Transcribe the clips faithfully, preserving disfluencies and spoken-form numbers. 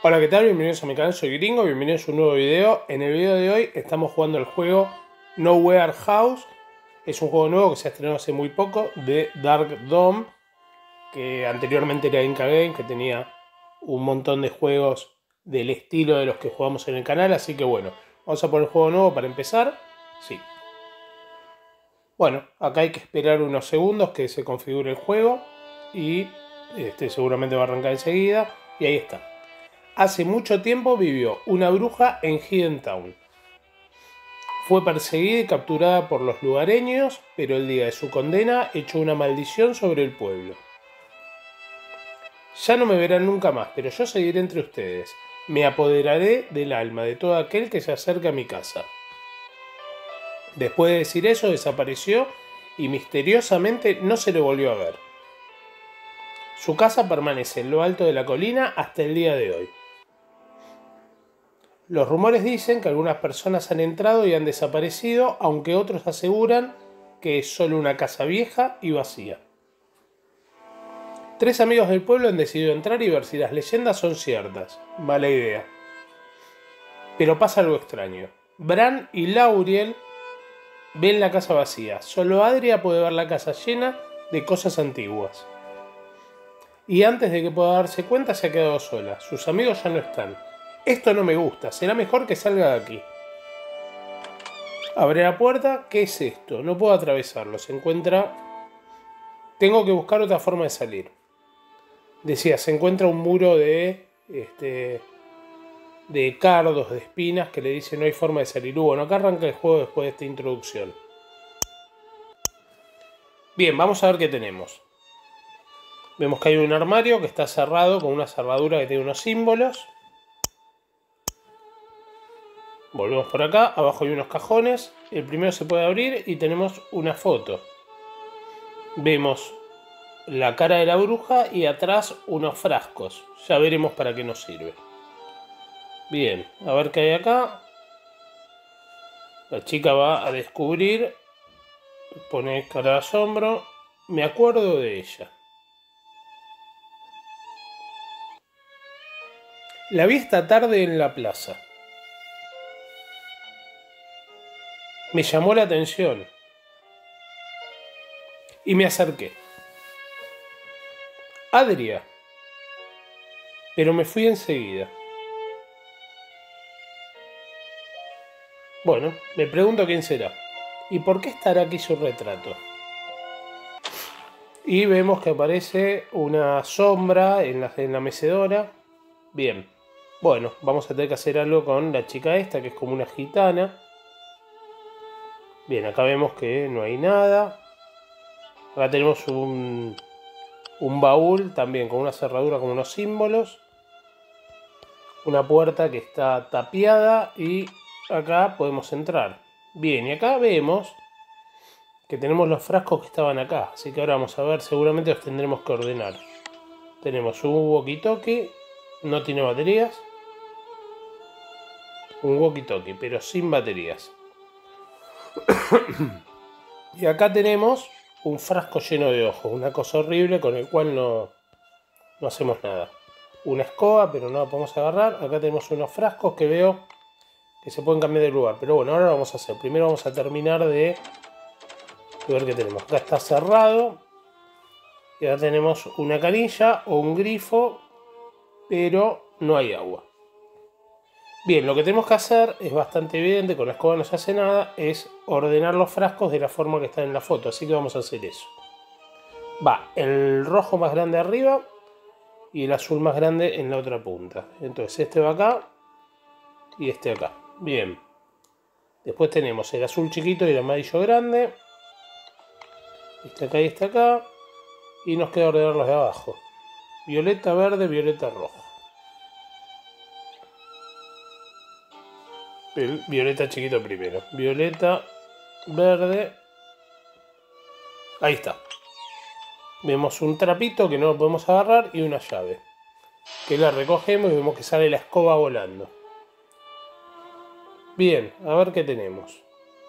Hola, ¿qué tal? Bienvenidos a mi canal, soy Gringo, bienvenidos a un nuevo video. En el video de hoy estamos jugando el juego Nowhere House. Es un juego nuevo que se estrenó hace muy poco, de Dark Dome, que anteriormente era Inca Game, que tenía un montón de juegos del estilo de los que jugamos en el canal. Así que bueno, vamos a poner el juego nuevo para empezar. Sí. Bueno, acá hay que esperar unos segundos que se configure el juego y este, seguramente va a arrancar enseguida. Y ahí está. Hace mucho tiempo vivió una bruja en Hidden Town. Fue perseguida y capturada por los lugareños, pero el día de su condena echó una maldición sobre el pueblo. Ya no me verán nunca más, pero yo seguiré entre ustedes. Me apoderaré del alma de todo aquel que se acerque a mi casa. Después de decir eso, desapareció y misteriosamente no se le volvió a ver. Su casa permanece en lo alto de la colina hasta el día de hoy. Los rumores dicen que algunas personas han entrado y han desaparecido, aunque otros aseguran que es solo una casa vieja y vacía. Tres amigos del pueblo han decidido entrar y ver si las leyendas son ciertas. Mala idea. Pero pasa algo extraño. Bran y Lauriel ven la casa vacía. Solo Adria puede ver la casa llena de cosas antiguas. Y antes de que pueda darse cuenta se ha quedado sola. Sus amigos ya no están. Esto no me gusta, será mejor que salga de aquí. Abre la puerta, ¿qué es esto? No puedo atravesarlo, se encuentra... Tengo que buscar otra forma de salir. Decía, se encuentra un muro de... Este, de cardos, de espinas, que le dice no hay forma de salir. Uh, bueno, acá arranca el juego después de esta introducción. Bien, vamos a ver qué tenemos. Vemos que hay un armario que está cerrado con una cerradura que tiene unos símbolos. Volvemos por acá, abajo hay unos cajones, el primero se puede abrir y tenemos una foto. Vemos la cara de la bruja y atrás unos frascos, ya veremos para qué nos sirve. Bien, a ver qué hay acá. La chica va a descubrir, pone cara de asombro, me acuerdo de ella. La vi esta tarde en la plaza. Me llamó la atención y me acerqué. Adria. Pero me fui enseguida. Bueno, me pregunto quién será. ¿Y por qué estará aquí su retrato? Y vemos que aparece una sombra en la, en la mecedora. Bien. Bueno, vamos a tener que hacer algo con la chica esta, que es como una gitana. Bien, acá vemos que no hay nada. Acá tenemos un, un baúl también con una cerradura con unos símbolos. Una puerta que está tapiada y acá podemos entrar. Bien, y acá vemos que tenemos los frascos que estaban acá. Así que ahora vamos a ver, seguramente los tendremos que ordenar. Tenemos un walkie-talkie, no tiene baterías. Un walkie-talkie, pero sin baterías. Y acá tenemos un frasco lleno de ojos, una cosa horrible con el cual no, no hacemos nada. Una escoba, pero no la podemos agarrar. Acá tenemos unos frascos que veo que se pueden cambiar de lugar. Pero bueno, ahora lo vamos a hacer. Primero vamos a terminar de, de ver qué tenemos. Acá está cerrado. Y acá tenemos una canilla o un grifo, pero no hay agua. Bien, lo que tenemos que hacer es bastante evidente, con la escoba no se hace nada, es ordenar los frascos de la forma que está en la foto, así que vamos a hacer eso. Va el rojo más grande arriba y el azul más grande en la otra punta. Entonces este va acá y este acá. Bien. Después tenemos el azul chiquito y el amarillo grande. Este acá y este acá. Y nos queda ordenar los de abajo. Violeta, verde, violeta, rojo. El violeta chiquito primero. Violeta, verde. Ahí está. Vemos un trapito que no lo podemos agarrar y una llave. Que la recogemos y vemos que sale la escoba volando. Bien, a ver qué tenemos.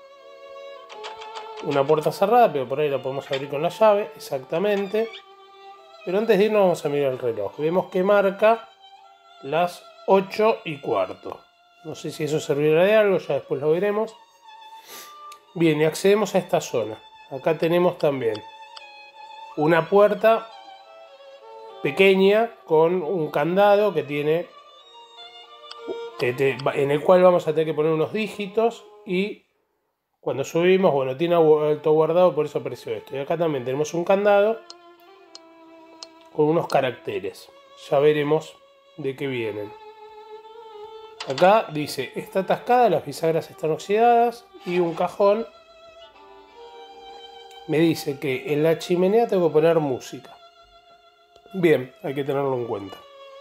Una puerta cerrada, pero por ahí la podemos abrir con la llave. Exactamente. Pero antes de irnos vamos a mirar el reloj. Vemos que marca las ocho y cuarto. No sé si eso servirá de algo, ya después lo veremos. Bien, y accedemos a esta zona. Acá tenemos también una puerta pequeña con un candado que tiene que te, en el cual vamos a tener que poner unos dígitos, y cuando subimos, bueno, tiene auto guardado, por eso apareció esto. Y acá también tenemos un candado con unos caracteres. Ya veremos de qué vienen. Acá dice, está atascada, las bisagras están oxidadas, y un cajón me dice que en la chimenea tengo que poner música. Bien, hay que tenerlo en cuenta.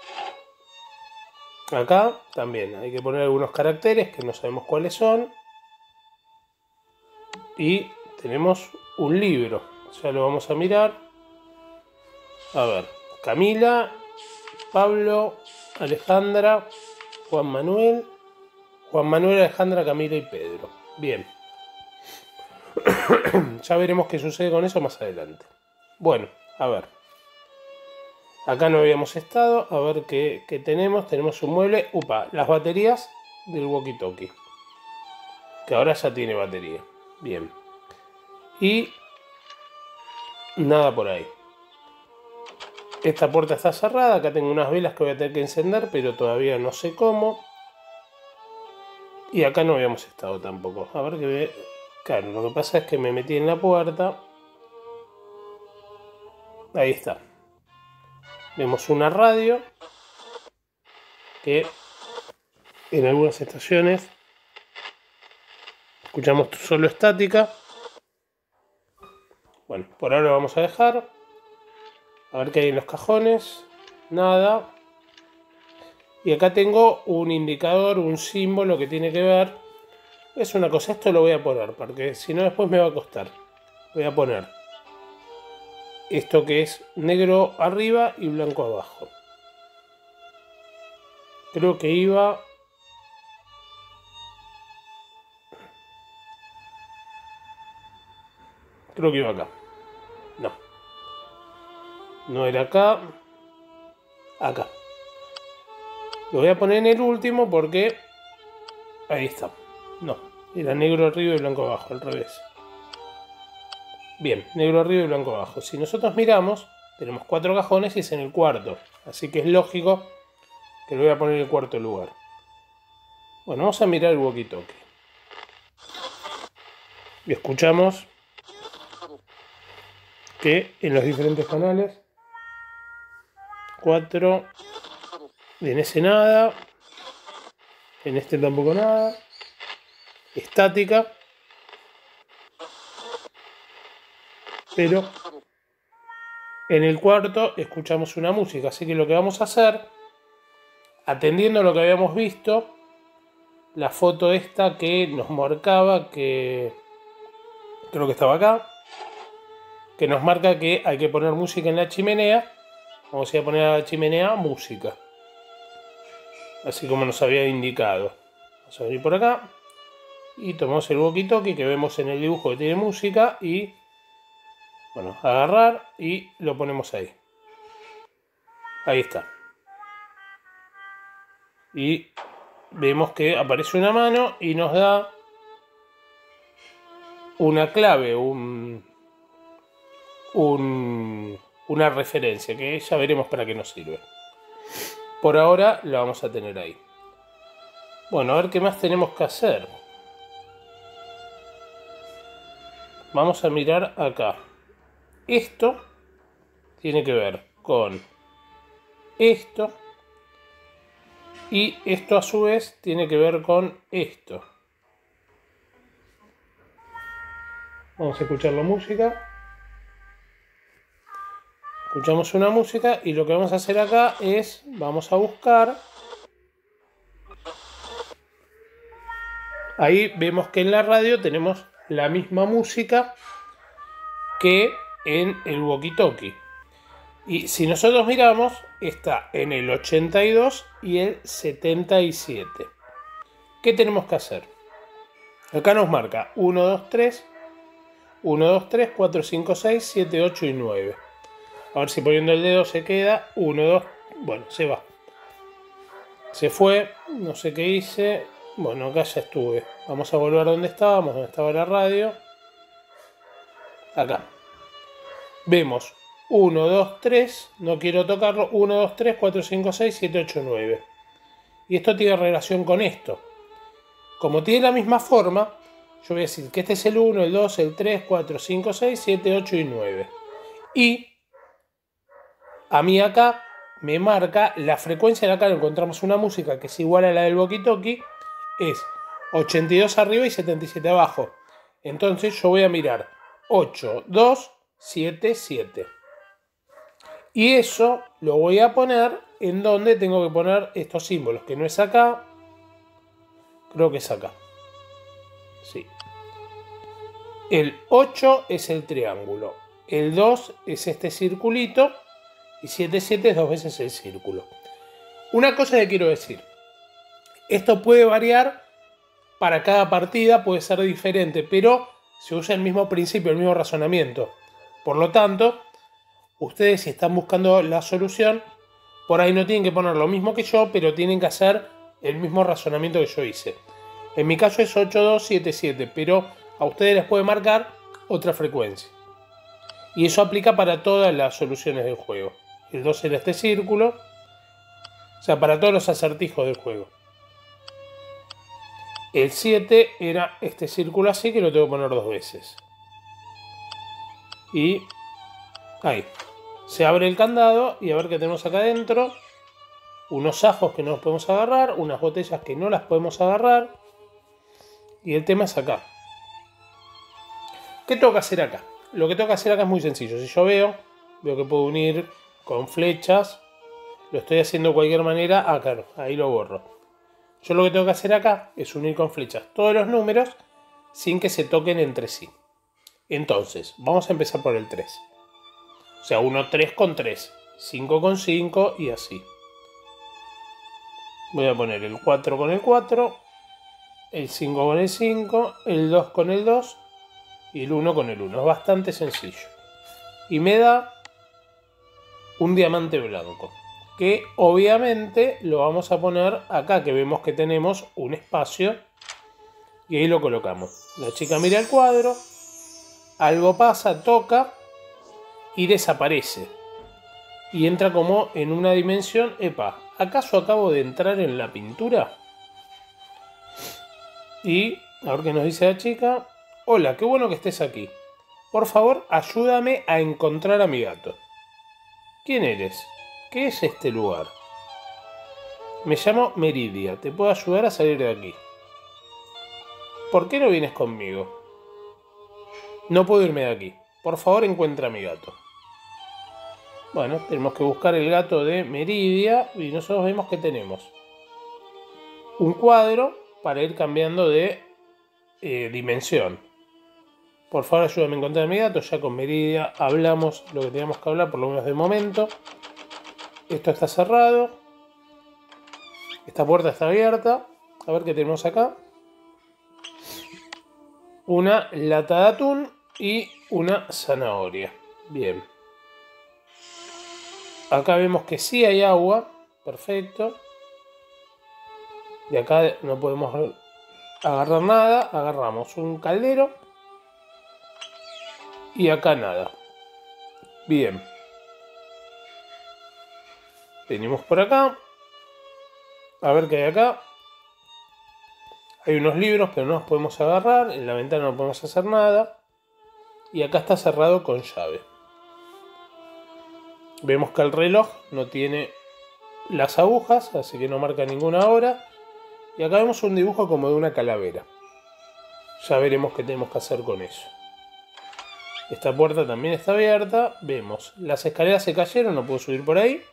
Acá también hay que poner algunos caracteres que no sabemos cuáles son. Y tenemos un libro, ya lo vamos a mirar. A ver, Camila, Pablo, Alejandra, Juan Manuel, Juan Manuel, Alejandra, Camila y Pedro. Bien. Ya veremos qué sucede con eso más adelante. Bueno, a ver. Acá no habíamos estado. A ver qué, qué tenemos. Tenemos un mueble. Upa, las baterías del walkie-talkie. Que ahora ya tiene batería. Bien. Y nada por ahí. Esta puerta está cerrada. Acá tengo unas velas que voy a tener que encender, pero todavía no sé cómo. Y acá no habíamos estado tampoco. A ver qué ve. Claro, lo que pasa es que me metí en la puerta. Ahí está. Vemos una radio que en algunas estaciones escuchamos solo estática. Bueno, por ahora lo vamos a dejar. A ver qué hay en los cajones. Nada. Y acá tengo un indicador, un símbolo que tiene que ver. Es una cosa, esto lo voy a poner, porque si no después me va a costar. Voy a poner esto que es negro arriba y blanco abajo. Creo que iba... Creo que iba acá. No. No era acá. Acá. Lo voy a poner en el último porque... Ahí está. No. Era negro arriba y blanco abajo. Al revés. Bien. Negro arriba y blanco abajo. Si nosotros miramos, tenemos cuatro cajones y es en el cuarto. Así que es lógico que lo voy a poner en el cuarto lugar. Bueno, vamos a mirar el walkie-talkie. Y escuchamos que en los diferentes canales, cuatro, en ese nada, en este tampoco nada, estática, pero en el cuarto escuchamos una música. Así que lo que vamos a hacer, atendiendo a lo que habíamos visto, la foto esta que nos marcaba, que creo que estaba acá, que nos marca que hay que poner música en la chimenea. Vamos a ir a poner a la chimenea música, así como nos había indicado. Vamos a venir por acá y tomamos el walkie-talkie que vemos en el dibujo que tiene música y, bueno, agarrar y lo ponemos ahí. Ahí está. Y vemos que aparece una mano y nos da una clave, un, un, una referencia que ya veremos para qué nos sirve. Por ahora la vamos a tener ahí. Bueno, a ver qué más tenemos que hacer. Vamos a mirar acá. Esto tiene que ver con esto. Y esto a su vez tiene que ver con esto. Vamos a escuchar la música. Escuchamos una música y lo que vamos a hacer acá es, vamos a buscar. Ahí vemos que en la radio tenemos la misma música que en el walkie-talkie. Y si nosotros miramos, está en el ochenta y dos y el setenta y siete. ¿Qué tenemos que hacer? Acá nos marca uno, dos, tres, uno, dos, tres, cuatro, cinco, seis, siete, ocho y nueve. A ver si poniendo el dedo se queda. uno, dos, bueno, se va. Se fue, no sé qué hice. Bueno, acá ya estuve. Vamos a volver donde estábamos, donde estaba la radio. Acá. Vemos uno, dos, tres. No quiero tocarlo. uno, dos, tres, cuatro, cinco, seis, siete, ocho, nueve. Y esto tiene relación con esto. Como tiene la misma forma, yo voy a decir que este es el uno, el dos, el tres, cuatro, cinco, seis, siete, ocho y nueve. Y a mí acá me marca la frecuencia de acá. Encontramos una música que es igual a la del walkie-talkie. Es ochenta y dos arriba y setenta y siete abajo. Entonces yo voy a mirar ocho, dos, siete, siete. Y eso lo voy a poner en donde tengo que poner estos símbolos. Que no es acá. Creo que es acá. Sí. El ocho es el triángulo. El dos es este circulito. Y siete, siete es dos veces el círculo. Una cosa que quiero decir. Esto puede variar para cada partida, puede ser diferente, pero se usa el mismo principio, el mismo razonamiento. Por lo tanto, ustedes si están buscando la solución, por ahí no tienen que poner lo mismo que yo, pero tienen que hacer el mismo razonamiento que yo hice. En mi caso es ocho, dos, siete, siete, pero a ustedes les puede marcar otra frecuencia. Y eso aplica para todas las soluciones del juego. El dos era este círculo, o sea, para todos los acertijos del juego. El siete era este círculo así, que lo tengo que poner dos veces. Y ahí. Se abre el candado y a ver qué tenemos acá adentro. Unos ajos que no los podemos agarrar, unas botellas que no las podemos agarrar. Y el tema es acá. ¿Qué tengo que hacer acá? Lo que tengo que hacer acá es muy sencillo. Si yo veo, veo que puedo unir con flechas. Lo estoy haciendo de cualquier manera. Ah, claro, ahí lo borro. Yo lo que tengo que hacer acá es unir con flechas todos los números sin que se toquen entre sí. Entonces, vamos a empezar por el tres. O sea, uno, tres con tres, cinco con cinco y así. Voy a poner el cuatro con el cuatro, el cinco con el cinco, el dos con el dos y el uno con el uno. Es bastante sencillo. Y me da un diamante blanco. Que obviamente lo vamos a poner acá, que vemos que tenemos un espacio. Y ahí lo colocamos. La chica mira el cuadro. Algo pasa, toca. Y desaparece. Y entra como en una dimensión. Epa, ¿acaso acabo de entrar en la pintura? Y a ver qué nos dice la chica. Hola, qué bueno que estés aquí. Por favor, ayúdame a encontrar a mi gato. ¿Quién eres? ¿Qué es este lugar? Me llamo Meridia. Te puedo ayudar a salir de aquí. ¿Por qué no vienes conmigo? No puedo irme de aquí. Por favor, encuentra a mi gato. Bueno, tenemos que buscar el gato de Meridia. Y nosotros vemos que tenemos un cuadro para ir cambiando de eh, dimensión. Por favor, ayúdame a encontrar a mi gato. Ya con Meridia hablamos lo que teníamos que hablar, por lo menos de momento. Esto está cerrado. Esta puerta está abierta. A ver qué tenemos acá. Una lata de atún y una zanahoria. Bien. Acá vemos que sí hay agua. Perfecto. De acá no podemos agarrar nada. Agarramos un caldero. Y acá nada. Bien. Venimos por acá. A ver qué hay acá. Hay unos libros, pero no los podemos agarrar. En la ventana no podemos hacer nada. Y acá está cerrado con llave. Vemos que el reloj no tiene las agujas, así que no marca ninguna hora. Y acá vemos un dibujo como de una calavera. Ya veremos qué tenemos que hacer con eso. Esta puerta también está abierta. Vemos, las escaleras se cayeron, no puedo subir por ahí.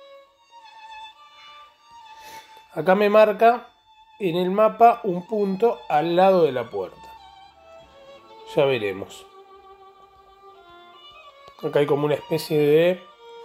Acá me marca en el mapa un punto al lado de la puerta. Ya veremos. Acá hay como una especie de...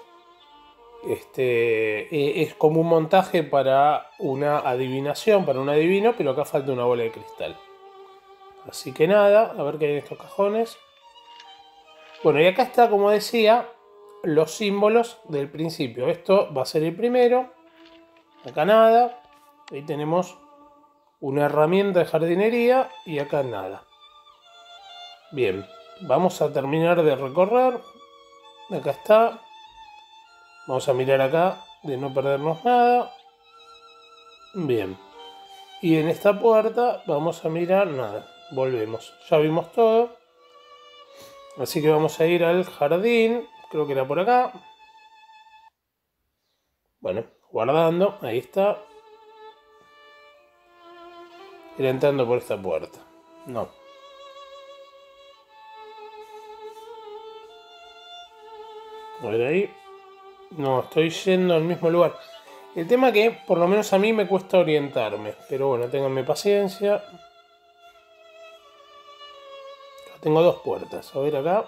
Este, es como un montaje para una adivinación, para un adivino, pero acá falta una bola de cristal. Así que nada, a ver qué hay en estos cajones. Bueno, y acá está, como decía, los símbolos del principio. Esto va a ser el primero. Acá nada. Ahí tenemos una herramienta de jardinería y acá nada. Bien, vamos a terminar de recorrer. Acá está. Vamos a mirar acá de no perdernos nada. Bien. Y en esta puerta vamos a mirar nada. Volvemos. Ya vimos todo. Así que vamos a ir al jardín. Creo que era por acá. Bueno, guardando. Ahí está. Ir entrando por esta puerta. No. A ver ahí. No, estoy yendo al mismo lugar. El tema que, por lo menos a mí me cuesta orientarme. Pero bueno, ténganme paciencia. Tengo dos puertas. A ver acá.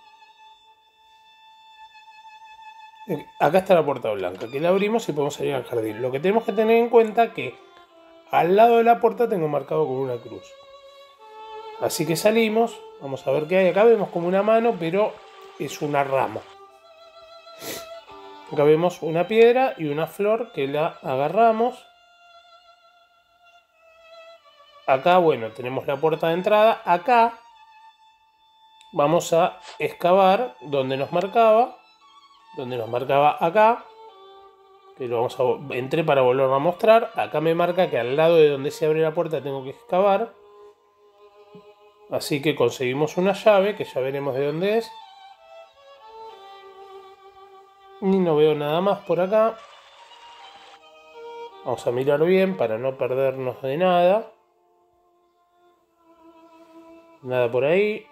Acá está la puerta blanca, que la abrimos y podemos salir al jardín. Lo que tenemos que tener en cuenta es que al lado de la puerta tengo marcado con una cruz. Así que salimos. Vamos a ver qué hay. Acá vemos como una mano, pero es una rama. Acá vemos una piedra y una flor que la agarramos. Acá, bueno, tenemos la puerta de entrada. Acá vamos a excavar donde nos marcaba. Donde nos marcaba acá. Que lo vamos a... Entré para volverlo a mostrar. Acá me marca que al lado de donde se abre la puerta tengo que excavar. Así que conseguimos una llave, que ya veremos de dónde es. Ni no veo nada más por acá. Vamos a mirar bien para no perdernos de nada. Nada por ahí.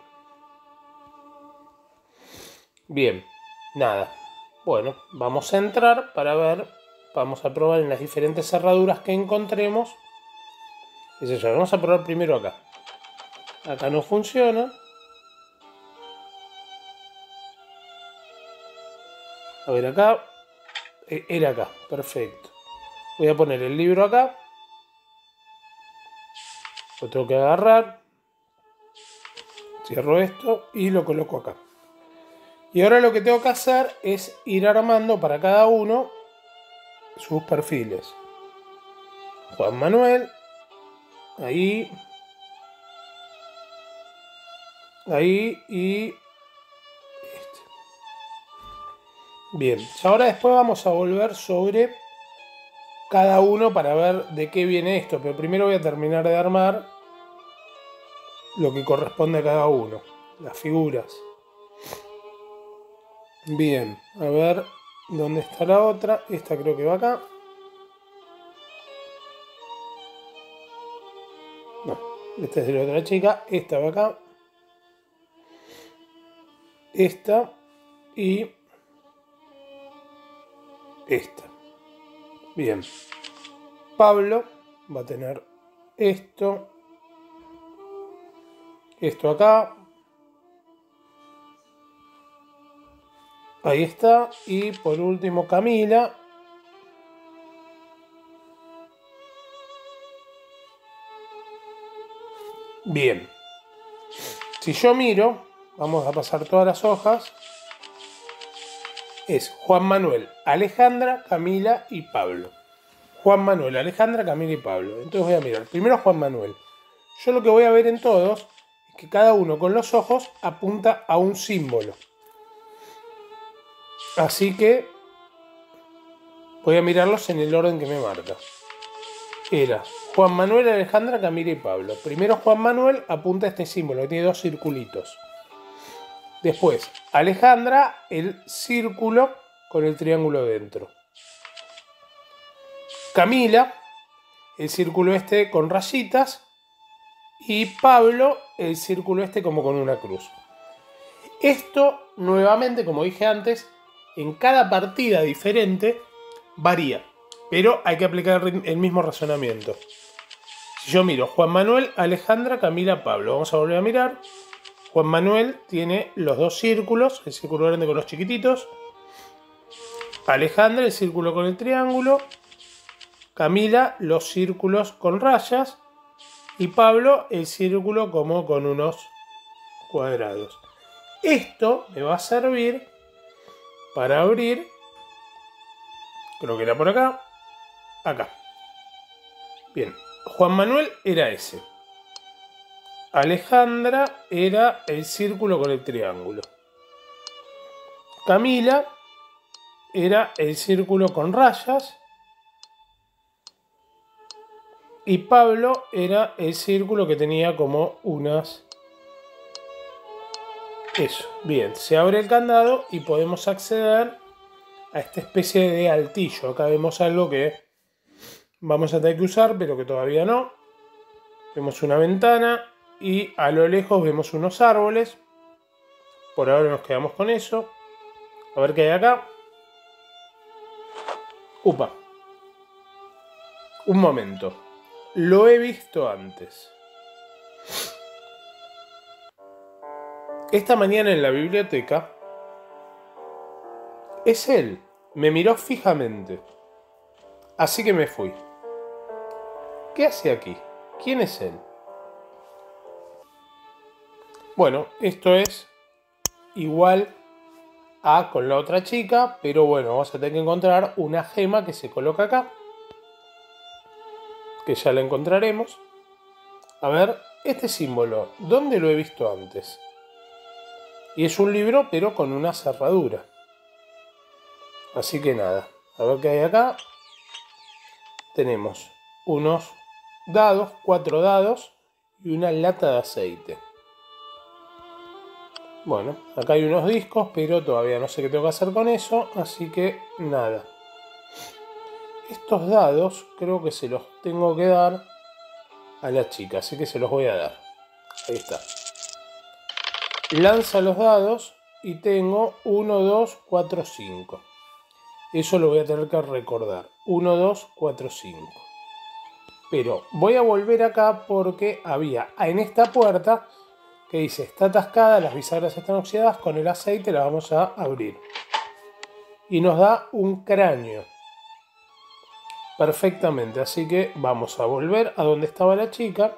Bien, nada. Bueno, vamos a entrar para ver. Vamos a probar en las diferentes cerraduras que encontremos. Eso ya. Vamos a probar primero acá. Acá no funciona. A ver acá. Era acá, perfecto. Voy a poner el libro acá. Lo tengo que agarrar. Cierro esto y lo coloco acá. Y ahora lo que tengo que hacer es ir armando para cada uno sus perfiles. Juan Manuel. Ahí. Ahí y este. Bien, y ahora después vamos a volver sobre cada uno para ver de qué viene esto. Pero primero voy a terminar de armar lo que corresponde a cada uno. Las figuras. Bien, a ver dónde está la otra. Esta creo que va acá. No, esta es de la otra chica. Esta va acá. Esta y esta. Bien. Pablo va a tener esto. Esto acá. Ahí está. Y por último Camila. Bien. Si yo miro, vamos a pasar todas las hojas. Es Juan Manuel, Alejandra, Camila y Pablo. Juan Manuel, Alejandra, Camila y Pablo. Entonces voy a mirar. Primero Juan Manuel. Yo lo que voy a ver en todos es que cada uno con los ojos apunta a un símbolo. Así que voy a mirarlos en el orden que me marca. Era Juan Manuel, Alejandra, Camila y Pablo. Primero Juan Manuel apunta a este símbolo, que tiene dos circulitos. Después, Alejandra, el círculo con el triángulo dentro. Camila, el círculo este con rayitas. Y Pablo, el círculo este como con una cruz. Esto, nuevamente, como dije antes, en cada partida diferente varía. Pero hay que aplicar el mismo razonamiento. Si yo miro Juan Manuel, Alejandra, Camila, Pablo. Vamos a volver a mirar. Juan Manuel tiene los dos círculos, el círculo grande con los chiquititos. Alejandra, el círculo con el triángulo. Camila, los círculos con rayas. Y Pablo, el círculo como con unos cuadrados. Esto me va a servir para abrir, creo que era por acá, acá. Bien, Juan Manuel era ese. Alejandra era el círculo con el triángulo. Camila era el círculo con rayas. Y Pablo era el círculo que tenía como unas... Eso, bien, se abre el candado y podemos acceder a esta especie de altillo. Acá vemos algo que vamos a tener que usar, pero que todavía no. Vemos una ventana y a lo lejos vemos unos árboles. Por ahora nos quedamos con eso. A ver qué hay acá. Upa. Un momento. Lo he visto antes. Esta mañana en la biblioteca, es él. Me miró fijamente. Así que me fui. ¿Qué hace aquí? ¿Quién es él? Bueno, esto es igual a con la otra chica, pero bueno, vamos a tener que encontrar una gema que se coloca acá. Que ya la encontraremos. A ver, este símbolo, ¿dónde lo he visto antes? Y es un libro, pero con una cerradura. Así que nada, a ver qué hay acá. Tenemos unos dados, cuatro dados y una lata de aceite. Bueno, acá hay unos discos, pero todavía no sé qué tengo que hacer con eso, así que nada. Estos dados creo que se los tengo que dar a la chica, así que se los voy a dar. Ahí está. Lanza los dados y tengo uno, dos, cuatro, cinco. Eso lo voy a tener que recordar. uno, dos, cuatro, cinco. Pero voy a volver acá porque había en esta puerta que dice está atascada, las bisagras están oxidadas, con el aceite la vamos a abrir. Y nos da un cráneo. Perfectamente, así que vamos a volver a donde estaba la chica.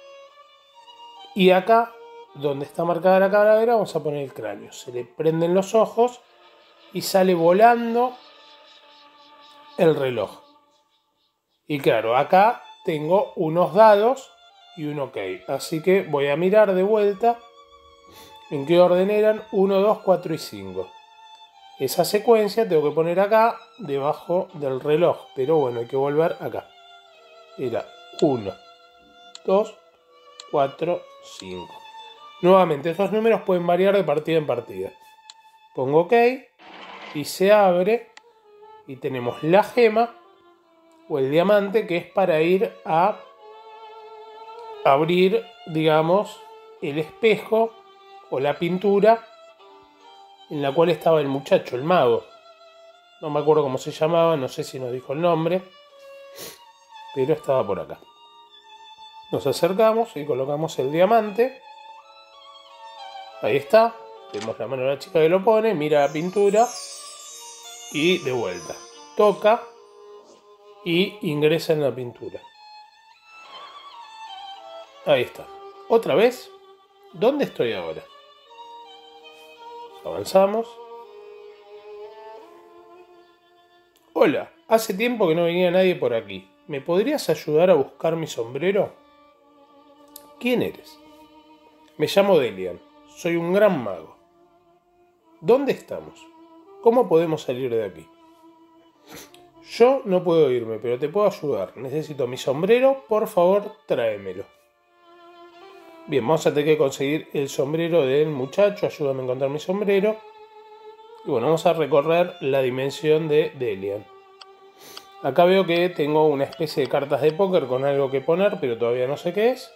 Y acá, donde está marcada la calavera, vamos a poner el cráneo. Se le prenden los ojos y sale volando el reloj. Y claro, acá tengo unos dados y un ok. Así que voy a mirar de vuelta en qué orden eran uno, dos, cuatro y cinco. Esa secuencia tengo que poner acá debajo del reloj. Pero bueno, hay que volver acá. Era uno, dos, cuatro, cinco. Nuevamente, estos números pueden variar de partida en partida. Pongo OK y se abre. Y tenemos la gema o el diamante que es para ir a abrir, digamos, el espejo o la pintura en la cual estaba el muchacho, el mago. No me acuerdo cómo se llamaba, no sé si nos dijo el nombre, pero estaba por acá. Nos acercamos y colocamos el diamante. Ahí está. Vemos la mano de la chica que lo pone, mira la pintura y de vuelta. Toca y ingresa en la pintura. Ahí está. Otra vez. ¿Dónde estoy ahora? Avanzamos. Hola, hace tiempo que no venía nadie por aquí. ¿Me podrías ayudar a buscar mi sombrero? ¿Quién eres? Me llamo Delian. Soy un gran mago. ¿Dónde estamos? ¿Cómo podemos salir de aquí? Yo no puedo irme, pero te puedo ayudar. Necesito mi sombrero, por favor, tráemelo. Bien, vamos a tener que conseguir el sombrero del muchacho. Ayúdame a encontrar mi sombrero. Y bueno, vamos a recorrer la dimensión de Delian. Acá veo que tengo una especie de cartas de póker con algo que poner, pero todavía no sé qué es.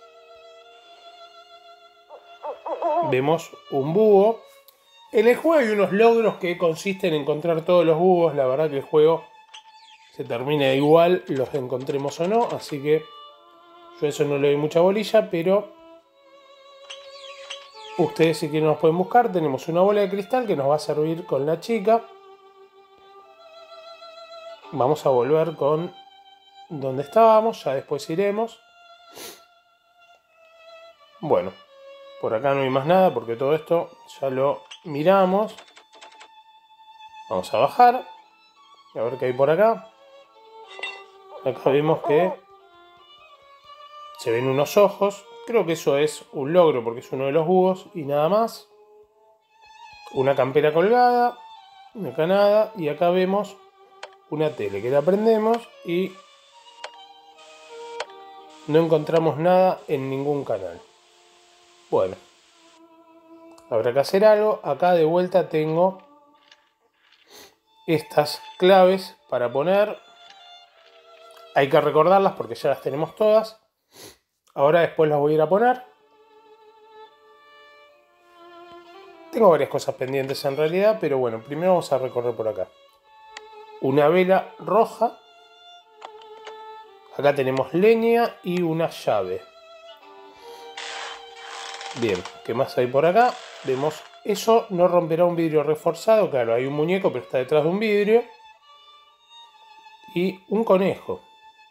Vemos un búho. En el juego hay unos logros que consisten en encontrar todos los búhos. La verdad que el juego se termina igual, los encontremos o no. Así que yo a eso no le doy mucha bolilla, pero ustedes si quieren nos pueden buscar. Tenemos una bola de cristal que nos va a servir con la chica. Vamos a volver con donde estábamos, ya después iremos. Bueno, por acá no hay más nada porque todo esto ya lo miramos. Vamos a bajar. A ver qué hay por acá. Acá vemos que Se ven unos ojos. Creo que eso es un logro porque es uno de los búhos y nada más. Una campera colgada. Acá nada. Y acá vemos una tele que la prendemos y no encontramos nada en ningún canal. Bueno, habrá que hacer algo. Acá de vuelta tengo estas claves para poner. Hay que recordarlas porque ya las tenemos todas. Ahora después las voy a ir a poner. Tengo varias cosas pendientes en realidad, pero bueno, primero vamos a recorrer por acá. Una vela roja. Acá tenemos leña y una llave. Bien, ¿qué más hay por acá? Vemos, eso no romperá un vidrio reforzado. Claro, hay un muñeco, pero está detrás de un vidrio. Y un conejo.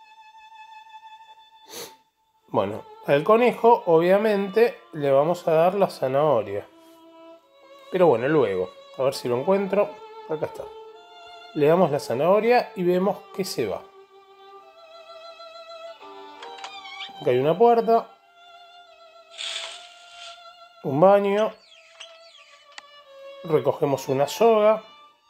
Bueno, al conejo obviamente le vamos a dar la zanahoria. Pero bueno, luego, a ver si lo encuentro. Acá está. Le damos la zanahoria y vemos que se va. Acá hay una puerta. Un baño. Recogemos una soga.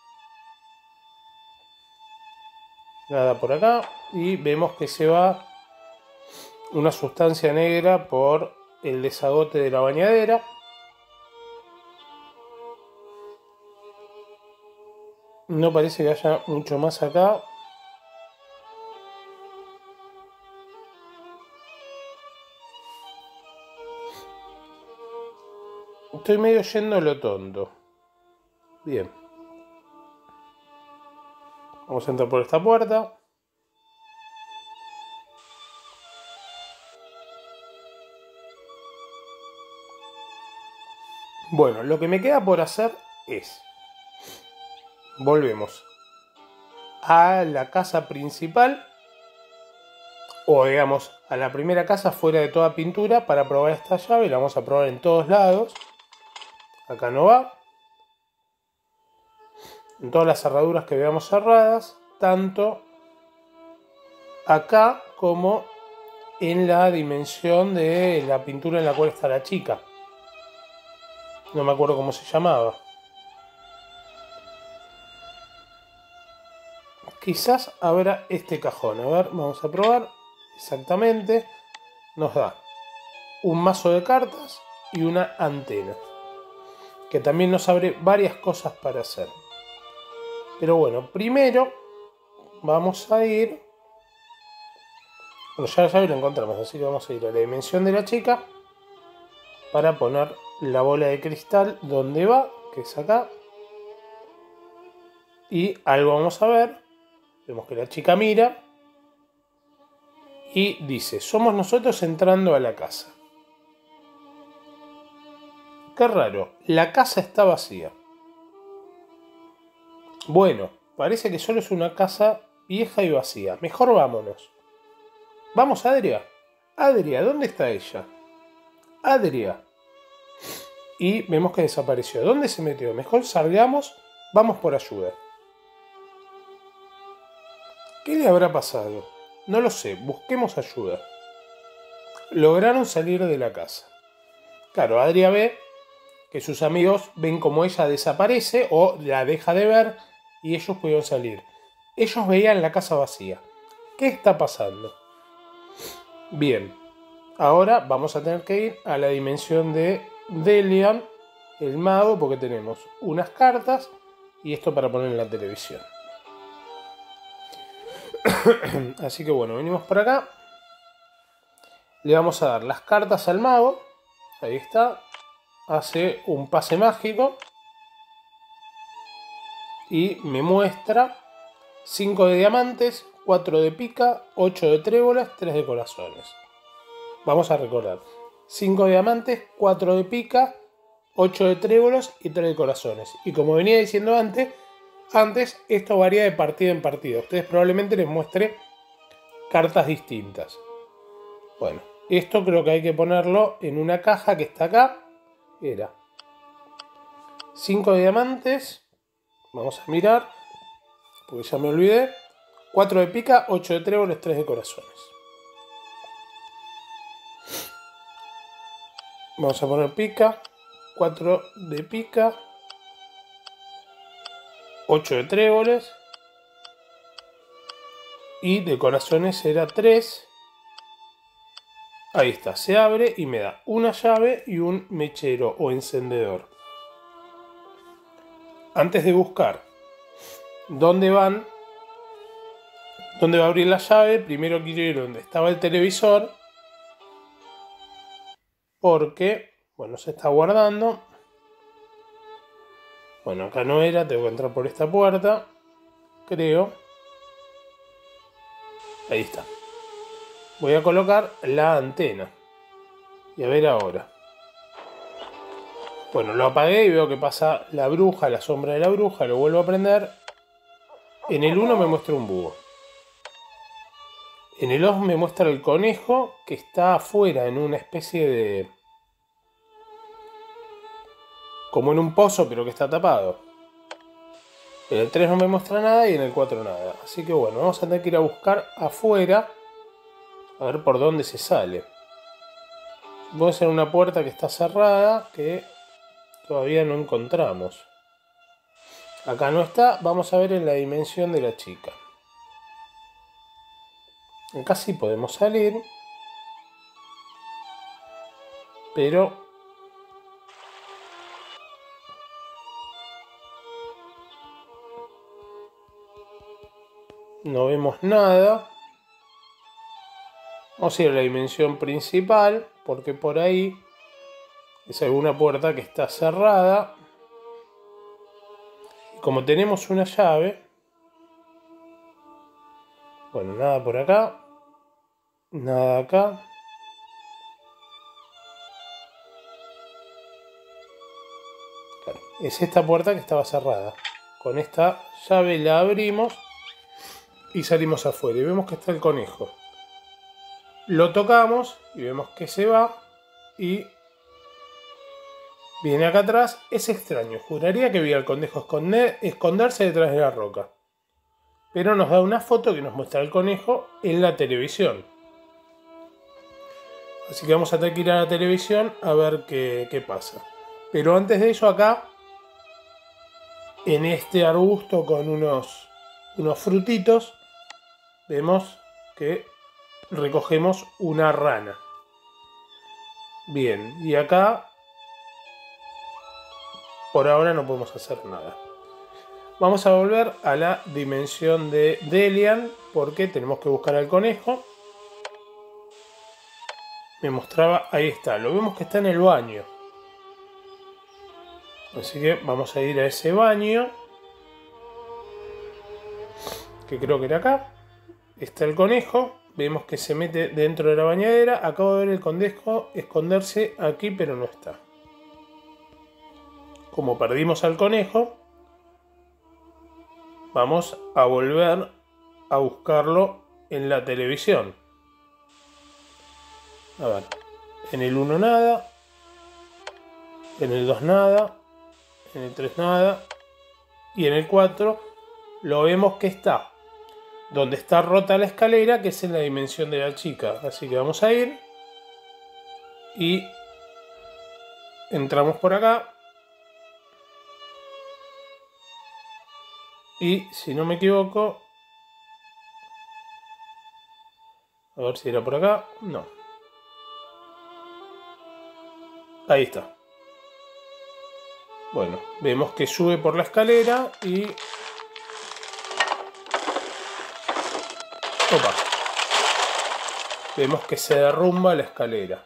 Nada por acá. Y vemos que se va una sustancia negra por el desagote de la bañadera. No parece que haya mucho más acá. Estoy medio yendo a lo tonto. Bien. Vamos a entrar por esta puerta. Bueno, lo que me queda por hacer es... Volvemos a la casa principal. O digamos, a la primera casa fuera de toda pintura para probar esta llave. La vamos a probar en todos lados. Acá no va. En todas las cerraduras que veamos cerradas. Tanto acá como en la dimensión de la pintura en la cual está la chica. No me acuerdo cómo se llamaba. Quizás habrá este cajón. A ver, vamos a probar. Exactamente. Nos da un mazo de cartas y una antena. Que también nos abre varias cosas para hacer. Pero bueno, primero vamos a ir... Bueno, ya la llave la encontramos, así que vamos a ir a la dimensión de la chica. Para poner la bola de cristal donde va, que es acá. Y algo vamos a ver. Vemos que la chica mira. Y dice, somos nosotros entrando a la casa. Qué raro, la casa está vacía. Bueno, parece que solo es una casa vieja y vacía. Mejor vámonos. Vamos, Adria. Adria, ¿dónde está ella? Adria. Y vemos que desapareció. ¿Dónde se metió? Mejor salgamos, vamos por ayuda. ¿Qué le habrá pasado? No lo sé, busquemos ayuda. Lograron salir de la casa. Claro, Adria ve que sus amigos ven como ella desaparece o la deja de ver y ellos pudieron salir. Ellos veían la casa vacía. ¿Qué está pasando? Bien, ahora vamos a tener que ir a la dimensión de Delian, el mago, porque tenemos unas cartas y esto para poner en la televisión. Así que bueno, venimos por acá. Le vamos a dar las cartas al mago. Ahí está. Hace un pase mágico. Y me muestra cinco de diamantes, cuatro de pica, ocho de tréboles, tres de corazones. Vamos a recordar. cinco de diamantes, cuatro de pica, ocho de tréboles y tres de corazones. Y como venía diciendo antes, antes esto varía de partida en partida. Ustedes probablemente les muestre cartas distintas. Bueno, esto creo que hay que ponerlo en una caja que está acá. Era cinco de diamantes. Vamos a mirar, porque ya me olvidé. cuatro de pica, ocho de tréboles, tres de corazones. Vamos a poner pica. cuatro de pica. ocho de tréboles. Y de corazones era tres. Ahí está, se abre y me da una llave y un mechero o encendedor. Antes de buscar dónde van, dónde va a abrir la llave, primero quiero ir donde estaba el televisor. Porque, bueno, se está guardando. Bueno, acá no era, tengo que entrar por esta puerta. Creo. Ahí está. Voy a colocar la antena. Y a ver ahora. Bueno, lo apagué y veo que pasa la bruja, la sombra de la bruja. Lo vuelvo a prender. En el uno me muestra un búho. En el dos me muestra el conejo que está afuera en una especie de... como en un pozo, pero que está tapado. En el tres no me muestra nada y en el cuatro nada. Así que bueno, vamos a tener que ir a buscar afuera. A ver por dónde se sale. Puede ser una puerta que está cerrada que todavía no encontramos. Acá no está. Vamos a ver en la dimensión de la chica. Acá sí podemos salir. Pero... no vemos nada. Vamos a ir a la dimensión principal, porque por ahí es alguna puerta que está cerrada. Y como tenemos una llave, bueno, nada por acá, nada acá. Claro, es esta puerta que estaba cerrada. Con esta llave la abrimos y salimos afuera. Y vemos que está el conejo. Lo tocamos y vemos que se va y viene acá atrás. Es extraño, juraría que vi al conejo esconder, esconderse detrás de la roca. Pero nos da una foto que nos muestra el conejo en la televisión. Así que vamos a tener que ir a la televisión a ver qué, qué pasa. Pero antes de eso acá, en este arbusto con unos, unos frutitos, vemos que... recogemos una rana. Bien, y acá por ahora no podemos hacer nada. Vamos a volver a la dimensión de Delian porque tenemos que buscar al conejo. Me mostraba, ahí está, lo vemos que está en el baño. Así que vamos a ir a ese baño, que creo que era acá. Está el conejo. Vemos que se mete dentro de la bañadera. Acabo de ver el conejo esconderse aquí, pero no está. Como perdimos al conejo, vamos a volver a buscarlo en la televisión. A ver, en el uno nada, en el dos nada, en el tres nada, y en el cuatro lo vemos que está donde está rota la escalera, que es en la dimensión de la chica. Así que vamos a ir y entramos por acá. Y si no me equivoco, a ver si era por acá. No. Ahí está. Bueno, vemos que sube por la escalera y... opa. Vemos que se derrumba la escalera.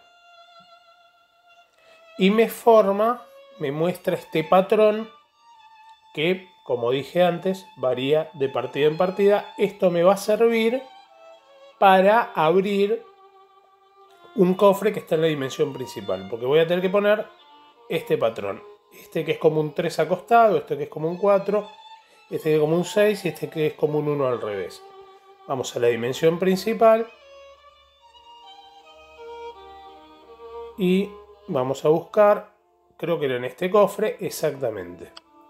Y me forma, me muestra este patrón que, como dije antes, varía de partida en partida. Esto me va a servir para abrir un cofre que está en la dimensión principal, porque voy a tener que poner este patrón. Este que es como un tres acostado, este que es como un cuatro, este que es como un seis y este que es como un uno al revés. Vamos a la dimensión principal y vamos a buscar, creo que era en este cofre, exactamente.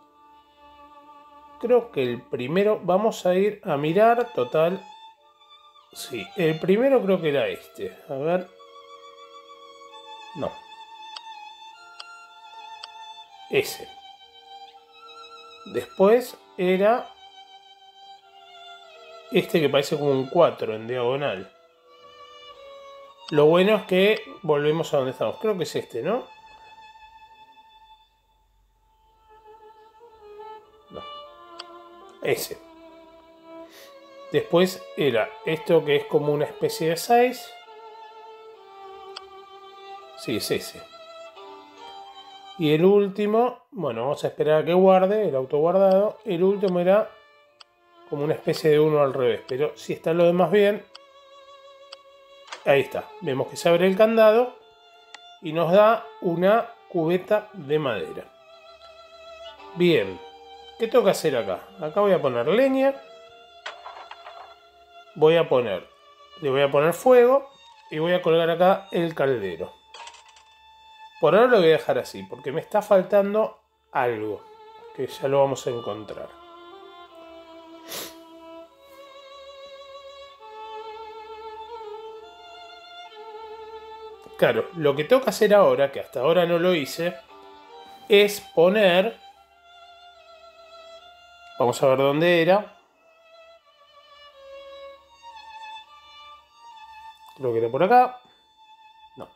Creo que el primero, vamos a ir a mirar, total. Sí, el primero creo que era este. A ver. No. ese. Después era este que parece como un cuatro en diagonal. Lo bueno es que volvemos a donde estamos. Creo que es este, ¿no? No. Ese. Después era esto que es como una especie de seis. Sí, es ese. Y el último, bueno, vamos a esperar a que guarde, el auto guardado. El último era como una especie de uno al revés. Pero si está lo demás bien, ahí está. Vemos que se abre el candado y nos da una cubeta de madera. Bien, ¿qué tengo que hacer acá? Acá voy a poner leña. Voy a poner, le voy a poner fuego y voy a colgar acá el caldero. Por ahora lo voy a dejar así porque me está faltando algo que ya lo vamos a encontrar. Claro, lo que tengo que hacer ahora, que hasta ahora no lo hice, es poner... Vamos a ver dónde era. Creo que era por acá. No.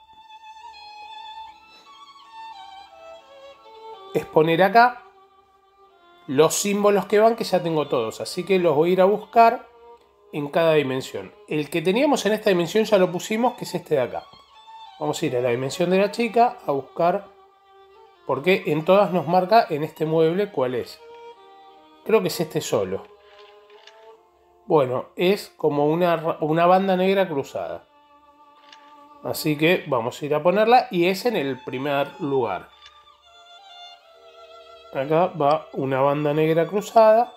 Es poner acá los símbolos que van, que ya tengo todos. Así que los voy a ir a buscar en cada dimensión. El que teníamos en esta dimensión ya lo pusimos, que es este de acá. Vamos a ir a la dimensión de la chica a buscar, porque en todas nos marca en este mueble cuál es. Creo que es este solo. Bueno, es como una, una banda negra cruzada. Así que vamos a ir a ponerla y es en el primer lugar. Acá va una banda negra cruzada.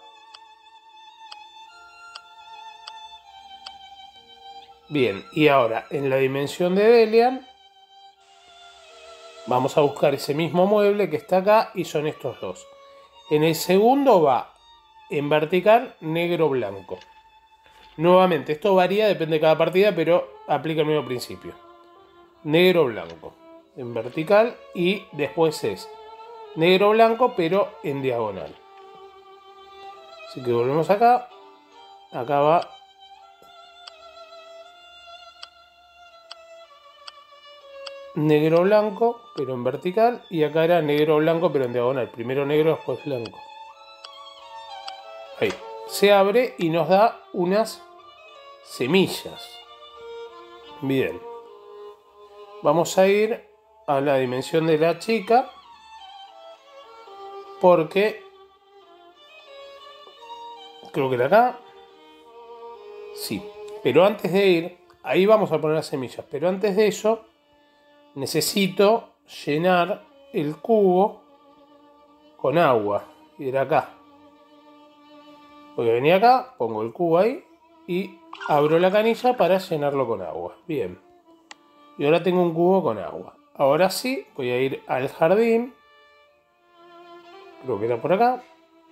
Bien, y ahora en la dimensión de Delian vamos a buscar ese mismo mueble que está acá y son estos dos. En el segundo va en vertical negro-blanco. Nuevamente, esto varía, depende de cada partida, pero aplica el mismo principio. Negro-blanco en vertical y después es negro-blanco pero en diagonal. Así que volvemos acá. Acá va negro-blanco pero en vertical y acá era negro-blanco pero en diagonal. Primero negro, después blanco. Ahí. Se abre y nos da unas semillas. Bien. Vamos a ir a la dimensión de la chica porque creo que era acá. Sí. Pero antes de ir, ahí vamos a poner las semillas. Pero antes de eso, necesito llenar el cubo con agua. Y de acá. Voy a venir acá, pongo el cubo ahí y abro la canilla para llenarlo con agua. Bien. Y ahora tengo un cubo con agua. Ahora sí, voy a ir al jardín. Creo que era por acá.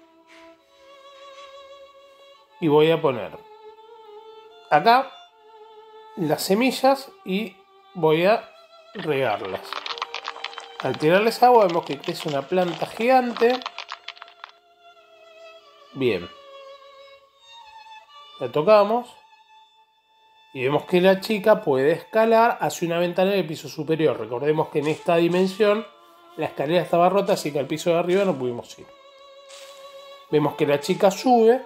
Y voy a poner acá las semillas y voy a regarlas. Al tirarles agua vemos que crece una planta gigante. Bien. La tocamos. Y vemos que la chica puede escalar hacia una ventana en el piso superior. Recordemos que en esta dimensión la escalera estaba rota, así que al piso de arriba no pudimos ir. Vemos que la chica sube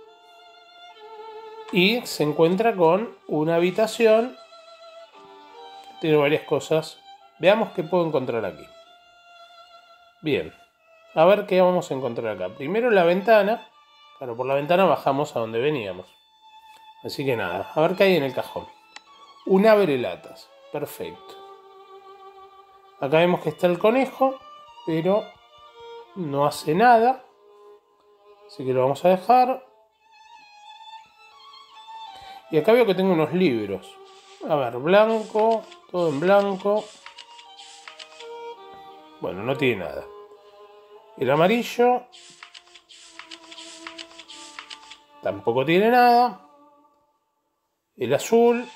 y se encuentra con una habitación. Tiene varias cosas. Veamos qué puedo encontrar aquí. Bien. A ver qué vamos a encontrar acá. Primero la ventana. Claro, por la ventana bajamos a donde veníamos. Así que nada, a ver qué hay en el cajón. Un abrelatas. Perfecto. Acá vemos que está el conejo, pero no hace nada. Así que lo vamos a dejar. Y acá veo que tengo unos libros. A ver, blanco, todo en blanco. Bueno, no tiene nada. El amarillo tampoco tiene nada. El azul,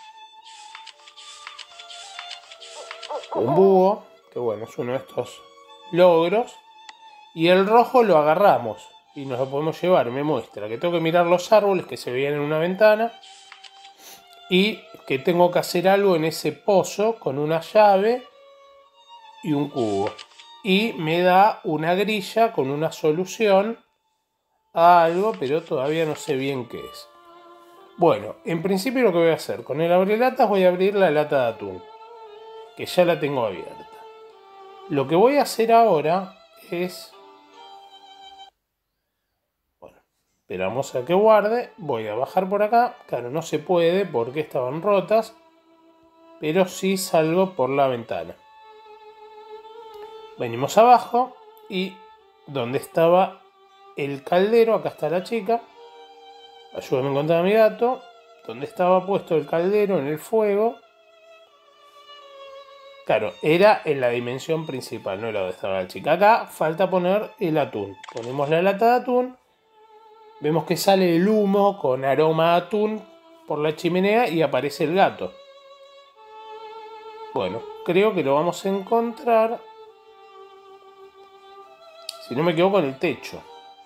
un búho, que bueno, es uno de estos logros. Y el rojo lo agarramos y nos lo podemos llevar. Me muestra que tengo que mirar los árboles que se veían en una ventana y que tengo que hacer algo en ese pozo con una llave y un cubo. Y me da una grilla con una solución a algo, pero todavía no sé bien qué es. Bueno, en principio lo que voy a hacer con el abrelatas, voy a abrir la lata de atún, que ya la tengo abierta. Lo que voy a hacer ahora es... Bueno, esperamos a que guarde. Voy a bajar por acá. Claro, no se puede porque estaban rotas, pero sí salgo por la ventana. Venimos abajo y donde estaba el caldero, acá está la chica. Ayúdame a encontrar a mi gato. Donde estaba puesto el caldero en el fuego. Claro, era en la dimensión principal, no era donde estaba la chica. Acá falta poner el atún. Ponemos la lata de atún. Vemos que sale el humo con aroma a atún por la chimenea y aparece el gato. Bueno, creo que lo vamos a encontrar, si no me equivoco, en el techo.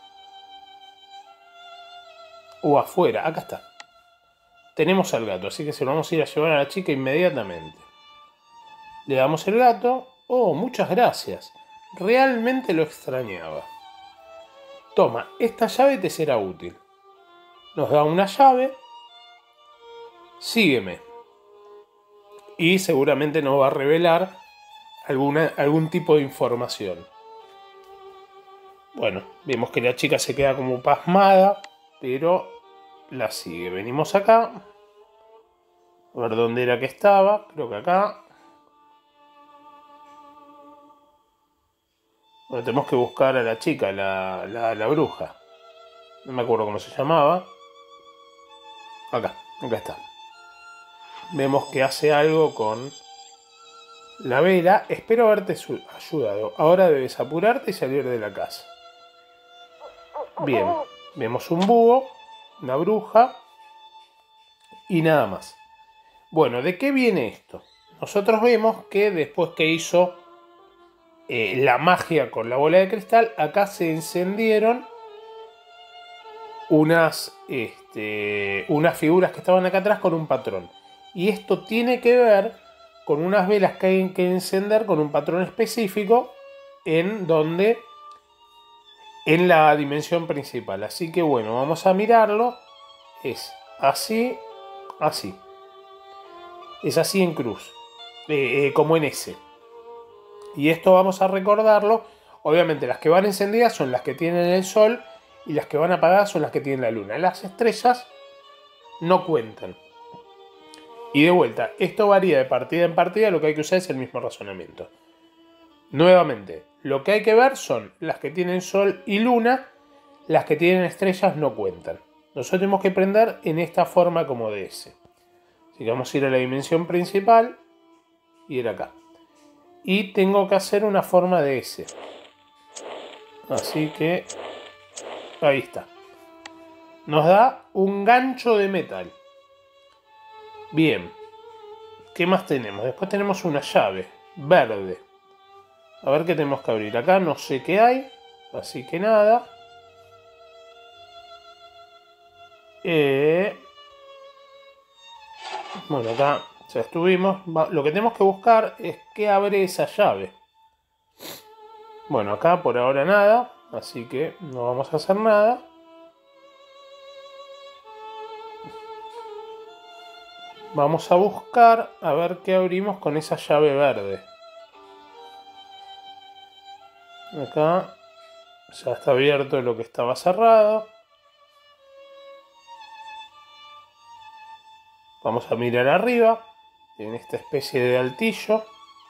O afuera, acá está. Tenemos al gato, así que se lo vamos a ir a llevar a la chica inmediatamente. Le damos el gato. Oh, muchas gracias. Realmente lo extrañaba. Toma, esta llave te será útil. Nos da una llave. Sígueme. Y seguramente nos va a revelar alguna, algún tipo de información. Bueno, vemos que la chica se queda como pasmada, pero la sigue. Venimos acá. A ver dónde era que estaba. Creo que acá. Bueno, tenemos que buscar a la chica, la, la, la bruja. No me acuerdo cómo se llamaba. Acá, acá está. Vemos que hace algo con la vela. Espero haberte ayudado. Ahora debes apurarte y salir de la casa. Bien, vemos un búho, una bruja y nada más. Bueno, ¿de qué viene esto? Nosotros vemos que después que hizo eh, la magia con la bola de cristal, acá se encendieron unas, este, unas figuras que estaban acá atrás con un patrón. Y esto tiene que ver con unas velas que hay que encender con un patrón específico en donde... en la dimensión principal. Así que bueno, vamos a mirarlo. Es así, así. Es así en cruz, eh, eh, como en S. Y esto vamos a recordarlo. Obviamente las que van encendidas son las que tienen el sol y las que van apagadas son las que tienen la luna. Las estrellas no cuentan. Y de vuelta, esto varía de partida en partida, lo que hay que usar es el mismo razonamiento. Nuevamente, lo que hay que ver son las que tienen sol y luna, las que tienen estrellas no cuentan. Nosotros tenemos que prender en esta forma como de S. Así que vamos a ir a la dimensión principal y ir acá. Y tengo que hacer una forma de S. Así que ahí está. Nos da un gancho de metal. Bien. ¿Qué más tenemos? Después tenemos una llave verde. A ver qué tenemos que abrir. Acá no sé qué hay. Así que nada. Eh... Bueno, acá ya estuvimos. Lo que tenemos que buscar es qué abre esa llave. Bueno, acá por ahora nada. Así que no vamos a hacer nada. Vamos a buscar a ver qué abrimos con esa llave verde. Acá ya está abierto lo que estaba cerrado. Vamos a mirar arriba, en esta especie de altillo.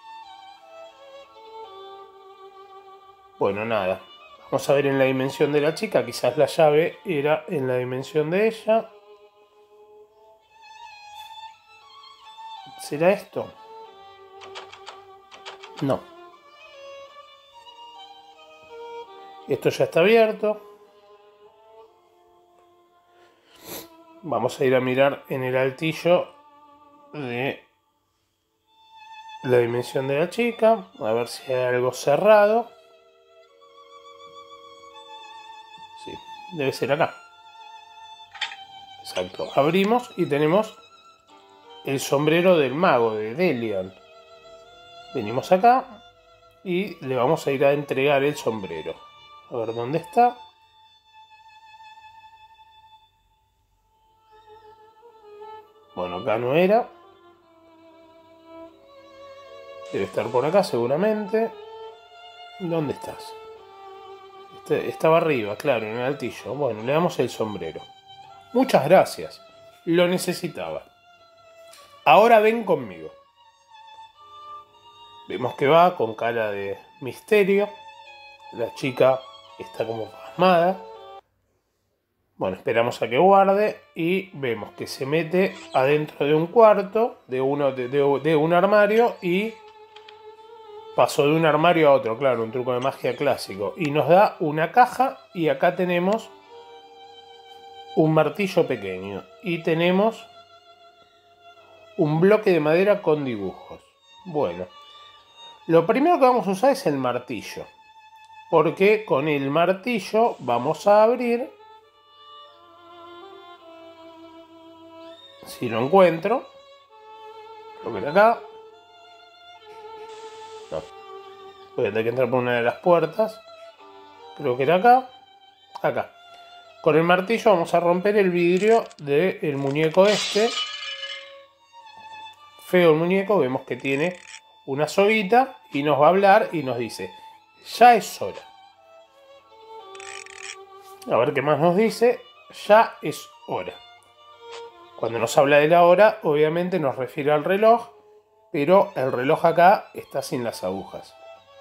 Bueno, nada. Vamos a ver en la dimensión de la chica. Quizás la llave era en la dimensión de ella. ¿Será esto? No. Esto ya está abierto. Vamos a ir a mirar en el altillo de la dimensión de la chica. A ver si hay algo cerrado. Debe ser acá. Exacto. Abrimos y tenemos el sombrero del mago de Delian. Venimos acá y le vamos a ir a entregar el sombrero. A ver dónde está. Bueno, acá no era. Debe estar por acá seguramente. ¿Dónde estás? Este, estaba arriba, claro, en el altillo. Bueno, le damos el sombrero. Muchas gracias. Lo necesitaba. Ahora ven conmigo. Vemos que va con cara de misterio. La chica está como pasmada. Bueno, esperamos a que guarde y vemos que se mete adentro de un cuarto, de, uno, de, de, de un armario y pasó de un armario a otro, claro, un truco de magia clásico. Y nos da una caja y acá tenemos un martillo pequeño y tenemos un bloque de madera con dibujos. Bueno, lo primero que vamos a usar es el martillo, porque con el martillo vamos a abrir, si lo encuentro, lo que era acá, no, voy a tener que entrar por una de las puertas, creo que era acá, acá. Con el martillo vamos a romper el vidrio del muñeco este. Feo el muñeco, vemos que tiene una soguita y nos va a hablar y nos dice: ya es hora. A ver qué más nos dice. Ya es hora. Cuando nos habla de la hora, obviamente nos refiere al reloj, pero el reloj acá está sin las agujas.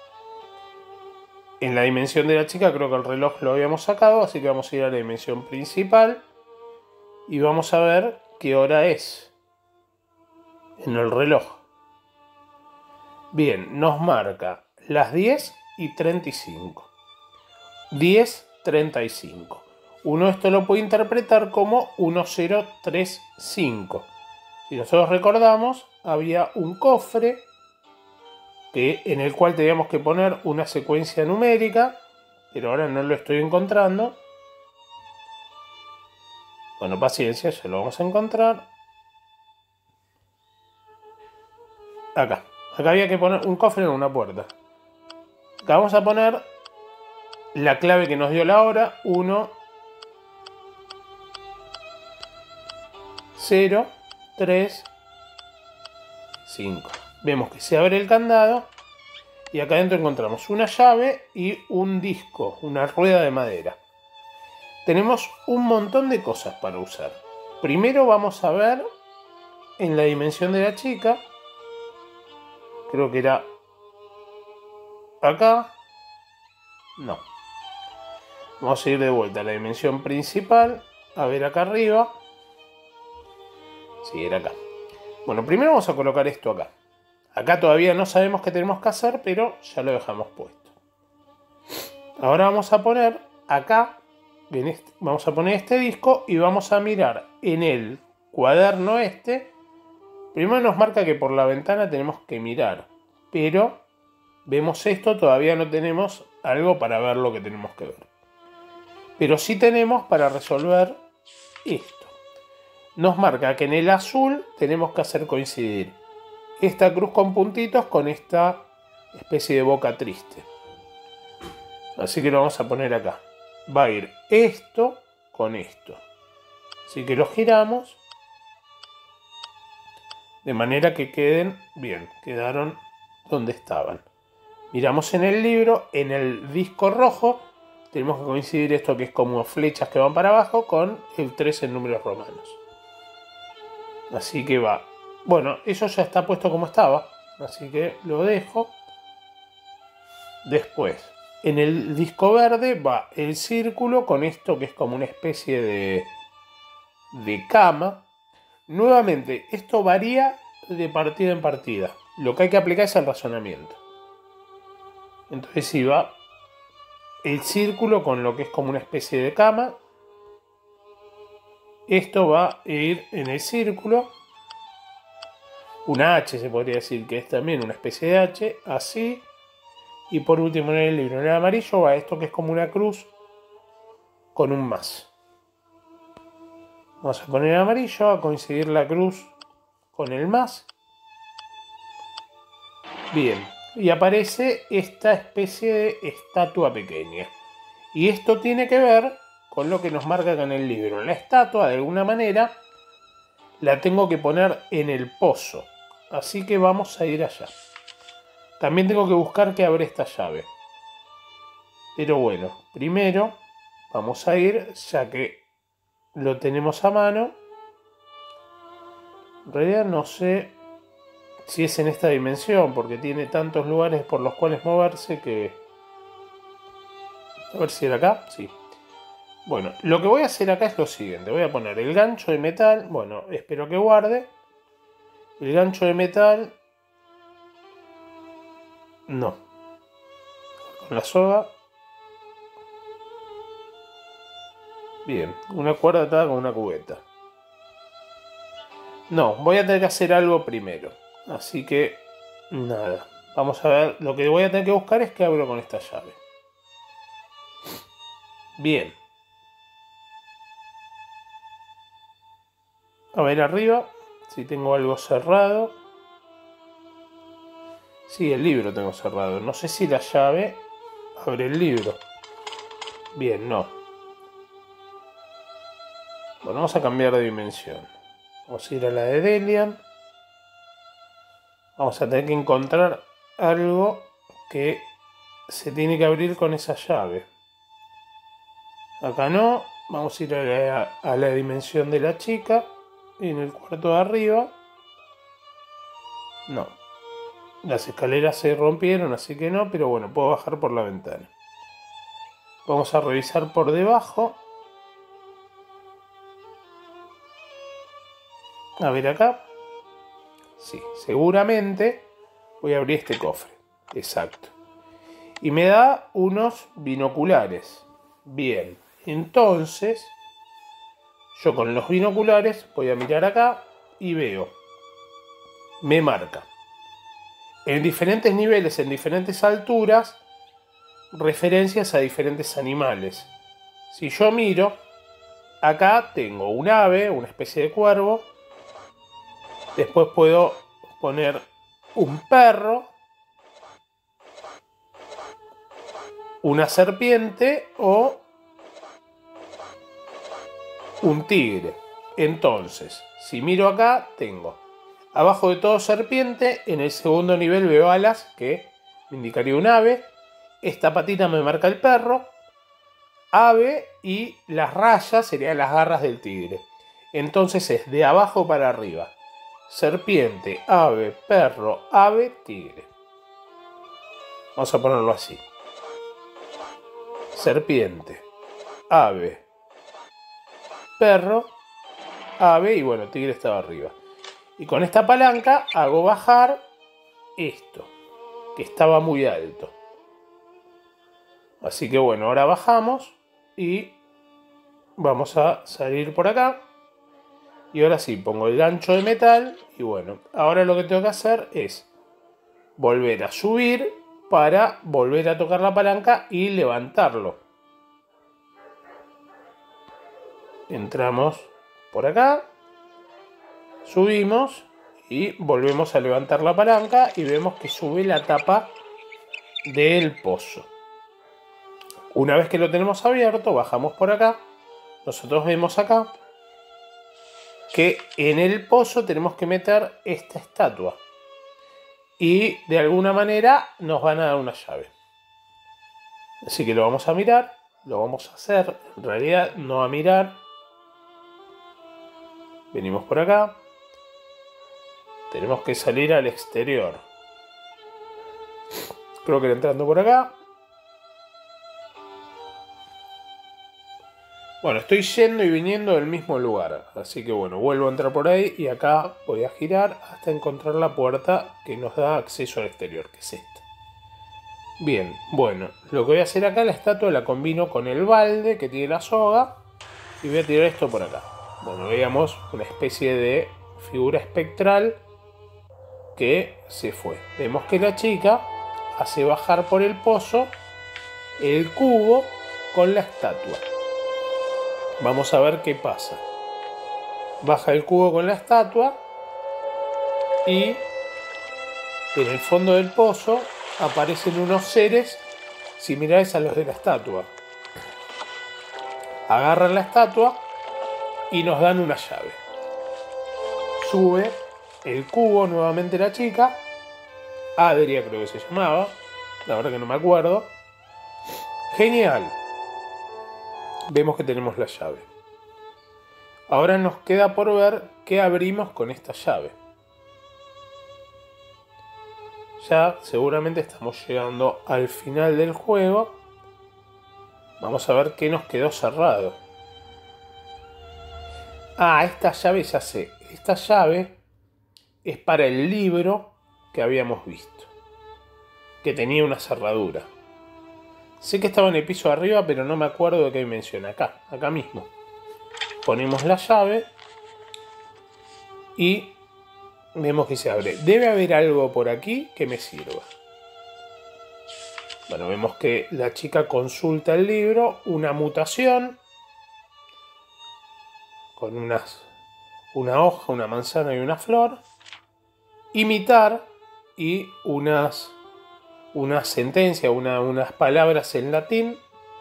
En la dimensión de la chica creo que el reloj lo habíamos sacado, así que vamos a ir a la dimensión principal y vamos a ver qué hora es en el reloj. Bien, nos marca las diez y treinta y cinco. diez treinta y cinco. Uno esto lo puede interpretar como diez treinta y cinco. Si nosotros recordamos, había un cofre que, en el cual teníamos que poner una secuencia numérica, pero ahora no lo estoy encontrando. Bueno, paciencia, ya lo vamos a encontrar. Acá. Acá había que poner un cofre en una puerta. Acá vamos a poner la clave que nos dio la hora. uno, cero, tres, cinco. Vemos que se abre el candado y acá adentro encontramos una llave y un disco, una rueda de madera. Tenemos un montón de cosas para usar. Primero vamos a ver en la dimensión de la chica. Creo que era acá. No. Vamos a ir de vuelta a la dimensión principal. A ver acá arriba. Sí, era acá. Bueno, primero vamos a colocar esto acá. Acá todavía no sabemos qué tenemos que hacer, pero ya lo dejamos puesto. Ahora vamos a poner acá, en este, vamos a poner este disco y vamos a mirar en el cuaderno este. Primero nos marca que por la ventana tenemos que mirar, pero vemos esto, todavía no tenemos algo para ver lo que tenemos que ver. Pero sí tenemos para resolver esto. Nos marca que en el azul tenemos que hacer coincidir esta cruz con puntitos con esta especie de boca triste. Así que lo vamos a poner acá. Va a ir esto con esto. Así que lo giramos de manera que queden bien. Quedaron donde estaban. Miramos en el libro, en el disco rojo, tenemos que coincidir esto que es como flechas que van para abajo con el tres en números romanos. Así que va. Bueno, eso ya está puesto como estaba, así que lo dejo. Después, en el disco verde va el círculo con esto que es como una especie de, de cama. Nuevamente, esto varía de partida en partida. Lo que hay que aplicar es el razonamiento. Entonces sí, va el círculo con lo que es como una especie de cama. Esto va a ir en el círculo. Una H se podría decir que es también una especie de H, así. Y por último en el libro, en el amarillo va esto que es como una cruz con un más. Vamos a poner amarillo, a coincidir la cruz con el más. Bien, y aparece esta especie de estatua pequeña. Y esto tiene que ver con lo que nos marca acá en el libro. La estatua, de alguna manera, la tengo que poner en el pozo. Así que vamos a ir allá. También tengo que buscar que abre esta llave. Pero bueno, primero vamos a ir, ya que lo tenemos a mano. En realidad no sé si es en esta dimensión, porque tiene tantos lugares por los cuales moverse que... A ver si era acá, sí. Bueno, lo que voy a hacer acá es lo siguiente. Voy a poner el gancho de metal. Bueno, espero que guarde. El gancho de metal... No. Con la soga. Bien, una cuerda atada con una cubeta. No, voy a tener que hacer algo primero. Así que, nada. Vamos a ver, lo que voy a tener que buscar es qué abro con esta llave. Bien. A ver arriba, si tengo algo cerrado. Sí, el libro tengo cerrado. No sé si la llave abre el libro. Bien, no. Bueno, vamos a cambiar de dimensión. Vamos a ir a la de Delian. Vamos a tener que encontrar algo que se tiene que abrir con esa llave. Acá no. Vamos a ir a la, a la dimensión de la chica. Y en el cuarto de arriba. No. Las escaleras se rompieron, así que no. Pero bueno, puedo bajar por la ventana. Vamos a revisar por debajo. A ver acá. Sí, seguramente voy a abrir este cofre. Exacto. Y me da unos binoculares. Bien, entonces yo con los binoculares voy a mirar acá y veo. Me marca. En diferentes niveles, en diferentes alturas, referencias a diferentes animales. Si yo miro, acá tengo un ave, una especie de cuervo. Después puedo poner un perro, una serpiente o un tigre. Entonces, si miro acá, tengo abajo de todo serpiente. En el segundo nivel veo alas, que me indicaría un ave. Esta patita me marca el perro, ave, y las rayas serían las garras del tigre. Entonces es de abajo para arriba. Serpiente, ave, perro, ave, tigre. Vamos a ponerlo así. Serpiente, ave, perro, ave y bueno, tigre estaba arriba. Y con esta palanca hago bajar esto, que estaba muy alto. Así que bueno, ahora bajamos y vamos a salir por acá. Y ahora sí, pongo el gancho de metal y bueno, ahora lo que tengo que hacer es volver a subir para volver a tocar la palanca y levantarlo. Entramos por acá, subimos y volvemos a levantar la palanca y vemos que sube la tapa del pozo. Una vez que lo tenemos abierto, bajamos por acá. Nosotros vemos acá que en el pozo tenemos que meter esta estatua. Y de alguna manera nos van a dar una llave. Así que lo vamos a mirar. Lo vamos a hacer. En realidad no a mirar. Venimos por acá. Tenemos que salir al exterior. Creo que entrando por acá. Bueno, estoy yendo y viniendo del mismo lugar. Así que bueno, vuelvo a entrar por ahí. Y acá voy a girar hasta encontrar la puerta que nos da acceso al exterior, que es esta. Bien, bueno, lo que voy a hacer acá, la estatua la combino con el balde que tiene la soga. Y voy a tirar esto por acá. Bueno, veamos una especie de figura espectral que se fue. Vemos que la chica hace bajar por el pozo el cubo con la estatua. Vamos a ver qué pasa. Baja el cubo con la estatua y en el fondo del pozo aparecen unos seres similares a los de la estatua. Agarran la estatua y nos dan una llave. Sube el cubo nuevamente la chica. Adria creo que se llamaba. La verdad que no me acuerdo. Genial. Vemos que tenemos la llave. Ahora nos queda por ver qué abrimos con esta llave. Ya seguramente estamos llegando al final del juego. Vamos a ver qué nos quedó cerrado. Ah, esta llave ya sé. Esta llave es para el libro que habíamos visto, que tenía una cerradura. Sé que estaba en el piso de arriba, pero no me acuerdo de qué dimensión. Acá, acá mismo. Ponemos la llave y vemos que se abre. Debe haber algo por aquí que me sirva. Bueno, vemos que la chica consulta el libro, una mutación con unas, una hoja, una manzana y una flor. Imitar y unas, una sentencia, una, unas palabras en latín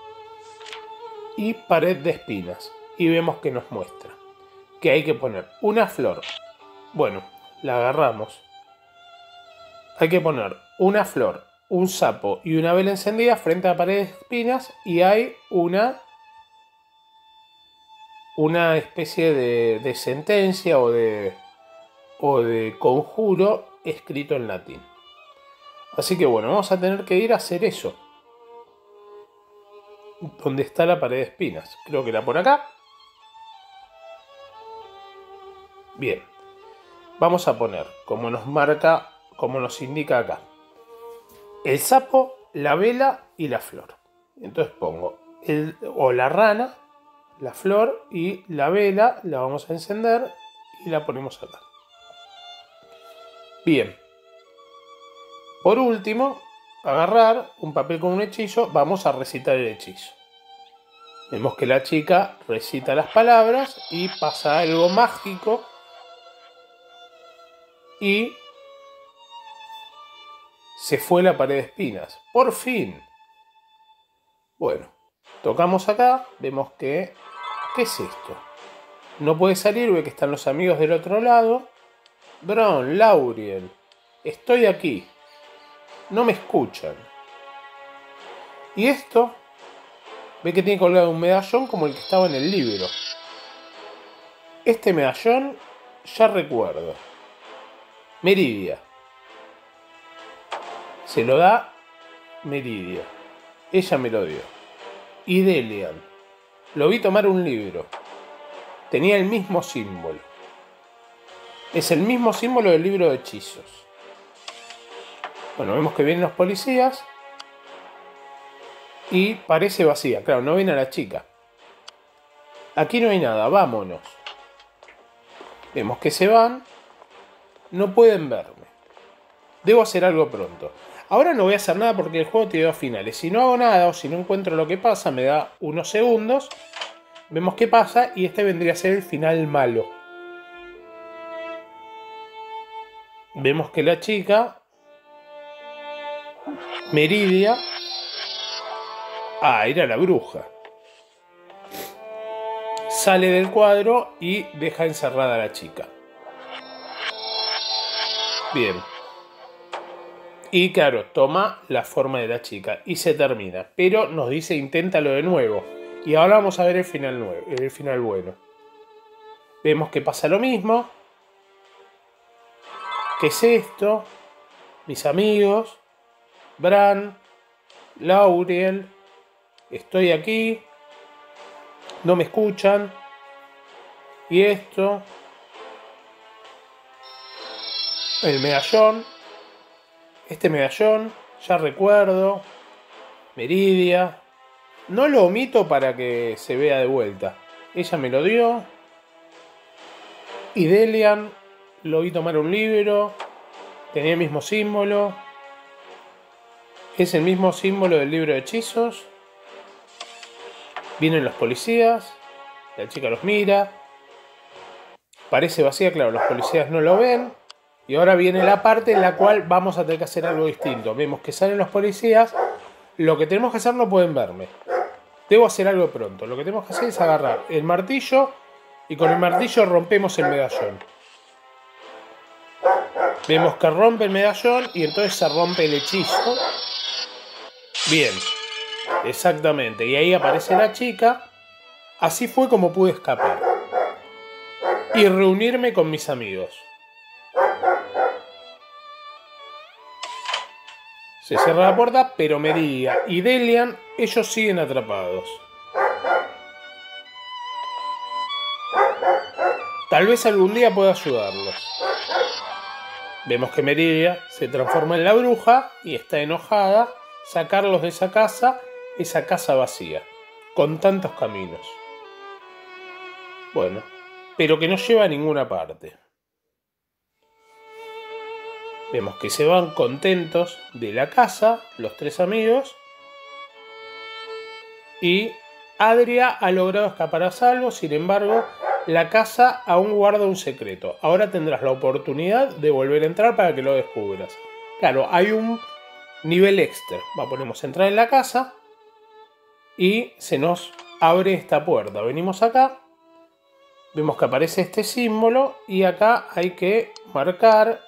y pared de espinas. Y vemos que nos muestra que hay que poner una flor. Bueno, la agarramos. Hay que poner una flor, un sapo y una vela encendida frente a la pared de espinas y hay una, una especie de, de sentencia o de, o de conjuro escrito en latín. Así que bueno, vamos a tener que ir a hacer eso. ¿Dónde está la pared de espinas? Creo que era por acá. Bien. Vamos a poner, como nos marca, como nos indica acá, el sapo, la vela y la flor. Entonces pongo el, o la rana, la flor y la vela, la vamos a encender y la ponemos acá. Bien. Por último, agarrar un papel con un hechizo, vamos a recitar el hechizo. Vemos que la chica recita las palabras y pasa algo mágico. Y se fue la pared de espinas. ¡Por fin! Bueno, tocamos acá, vemos que... ¿Qué es esto? No puede salir, ve que están los amigos del otro lado. Bron, Lauriel, estoy aquí. No me escuchan. Y esto, ve que tiene colgado un medallón como el que estaba en el libro. Este medallón ya recuerdo. Meridia. Se lo da Meridia. Ella me lo dio. Y Delian. Lo vi tomar un libro. Tenía el mismo símbolo. Es el mismo símbolo del libro de hechizos. Bueno, vemos que vienen los policías. Y parece vacía. Claro, no viene a la chica. Aquí no hay nada. Vámonos. Vemos que se van. No pueden verme. Debo hacer algo pronto. Ahora no voy a hacer nada porque el juego tiene dos finales. Si no hago nada o si no encuentro lo que pasa, me da unos segundos. Vemos qué pasa y este vendría a ser el final malo. Vemos que la chica, Meridia... Ah, era la bruja. Sale del cuadro y deja encerrada a la chica. Bien. Y claro, toma la forma de la chica y se termina. Pero nos dice inténtalo de nuevo. Y ahora vamos a ver el final nuevo, el final bueno. Vemos que pasa lo mismo. ¿Qué es esto? Mis amigos. Bran. Lauriel. Estoy aquí. No me escuchan. Y esto. El medallón. Este medallón. Ya recuerdo. Meridia. No lo omito para que se vea de vuelta. Ella me lo dio. Y Delian. Lo vi tomar un libro. Tenía el mismo símbolo. Es el mismo símbolo del libro de hechizos. Vienen los policías. La chica los mira. Parece vacía, claro, los policías no lo ven. Y ahora viene la parte en la cual vamos a tener que hacer algo distinto. Vemos que salen los policías. Lo que tenemos que hacer no pueden verme. Debo hacer algo pronto. Lo que tenemos que hacer es agarrar el martillo y con el martillo rompemos el medallón. Vemos que rompe el medallón y entonces se rompe el hechizo. Bien, exactamente. Y ahí aparece la chica. Así fue como pude escapar y reunirme con mis amigos. Se cierra la puerta, pero Meridia y Delian, ellos siguen atrapados. Tal vez algún día pueda ayudarlos. Vemos que Meridia se transforma en la bruja y está enojada. Sacarlos de esa casa, esa casa vacía, con tantos caminos. Bueno, pero que no lleva a ninguna parte. Vemos que se van contentos de la casa, los tres amigos. Y Adria ha logrado escapar a salvo, sin embargo, la casa aún guarda un secreto. Ahora tendrás la oportunidad de volver a entrar para que lo descubras. Claro, hay un nivel extra. Va, ponemos entrar en la casa y se nos abre esta puerta. Venimos acá, vemos que aparece este símbolo y acá hay que marcar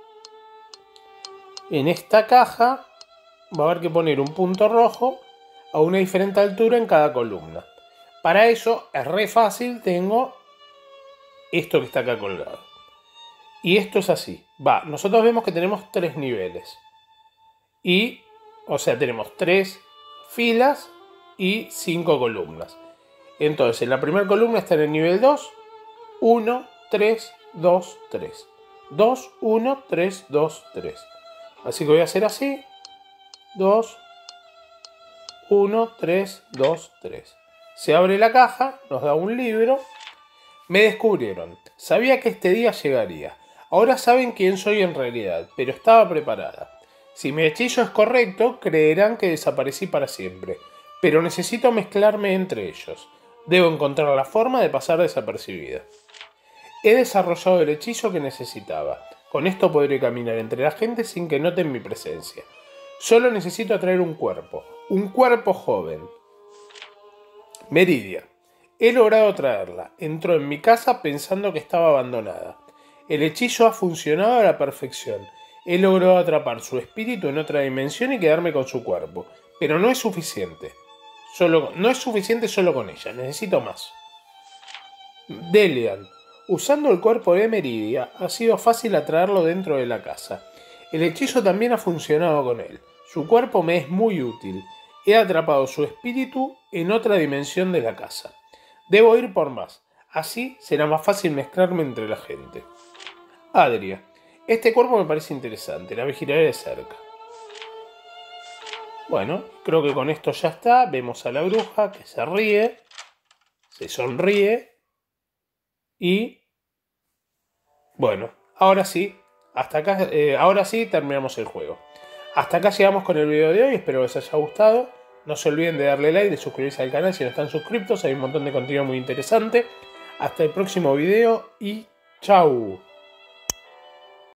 en esta caja. Va a haber que poner un punto rojo a una diferente altura en cada columna. Para eso es re fácil, tengo esto que está acá colgado. Y esto es así. Va, nosotros vemos que tenemos tres niveles. Y, o sea, tenemos tres filas y cinco columnas. Entonces, en la primera columna está en el nivel dos. uno, tres, dos, tres. dos, uno, tres, dos, tres. Así que voy a hacer así. dos, uno, tres, dos, tres. Se abre la caja, nos da un libro. Me descubrieron. Sabía que este día llegaría. Ahora saben quién soy en realidad, pero estaba preparada. Si mi hechizo es correcto, creerán que desaparecí para siempre. Pero necesito mezclarme entre ellos. Debo encontrar la forma de pasar desapercibida. He desarrollado el hechizo que necesitaba. Con esto podré caminar entre la gente sin que noten mi presencia. Solo necesito atraer un cuerpo. Un cuerpo joven. Meridia. He logrado traerla. Entró en mi casa pensando que estaba abandonada. El hechizo ha funcionado a la perfección. He logrado atrapar su espíritu en otra dimensión y quedarme con su cuerpo. Pero no es suficiente. Solo, no es suficiente solo con ella. Necesito más. Delian. Usando el cuerpo de Meridia, ha sido fácil atraerlo dentro de la casa. El hechizo también ha funcionado con él. Su cuerpo me es muy útil. He atrapado su espíritu en otra dimensión de la casa. Debo ir por más. Así será más fácil mezclarme entre la gente. Adria. Este cuerpo me parece interesante. La vigilaré de cerca. Bueno, creo que con esto ya está. Vemos a la bruja que se ríe. Se sonríe. Y... bueno, ahora sí. Hasta acá, eh, ahora sí terminamos el juego. Hasta acá llegamos con el video de hoy. Espero que les haya gustado. No se olviden de darle like, de suscribirse al canal si no están suscriptos. Hay un montón de contenido muy interesante. Hasta el próximo video y chau.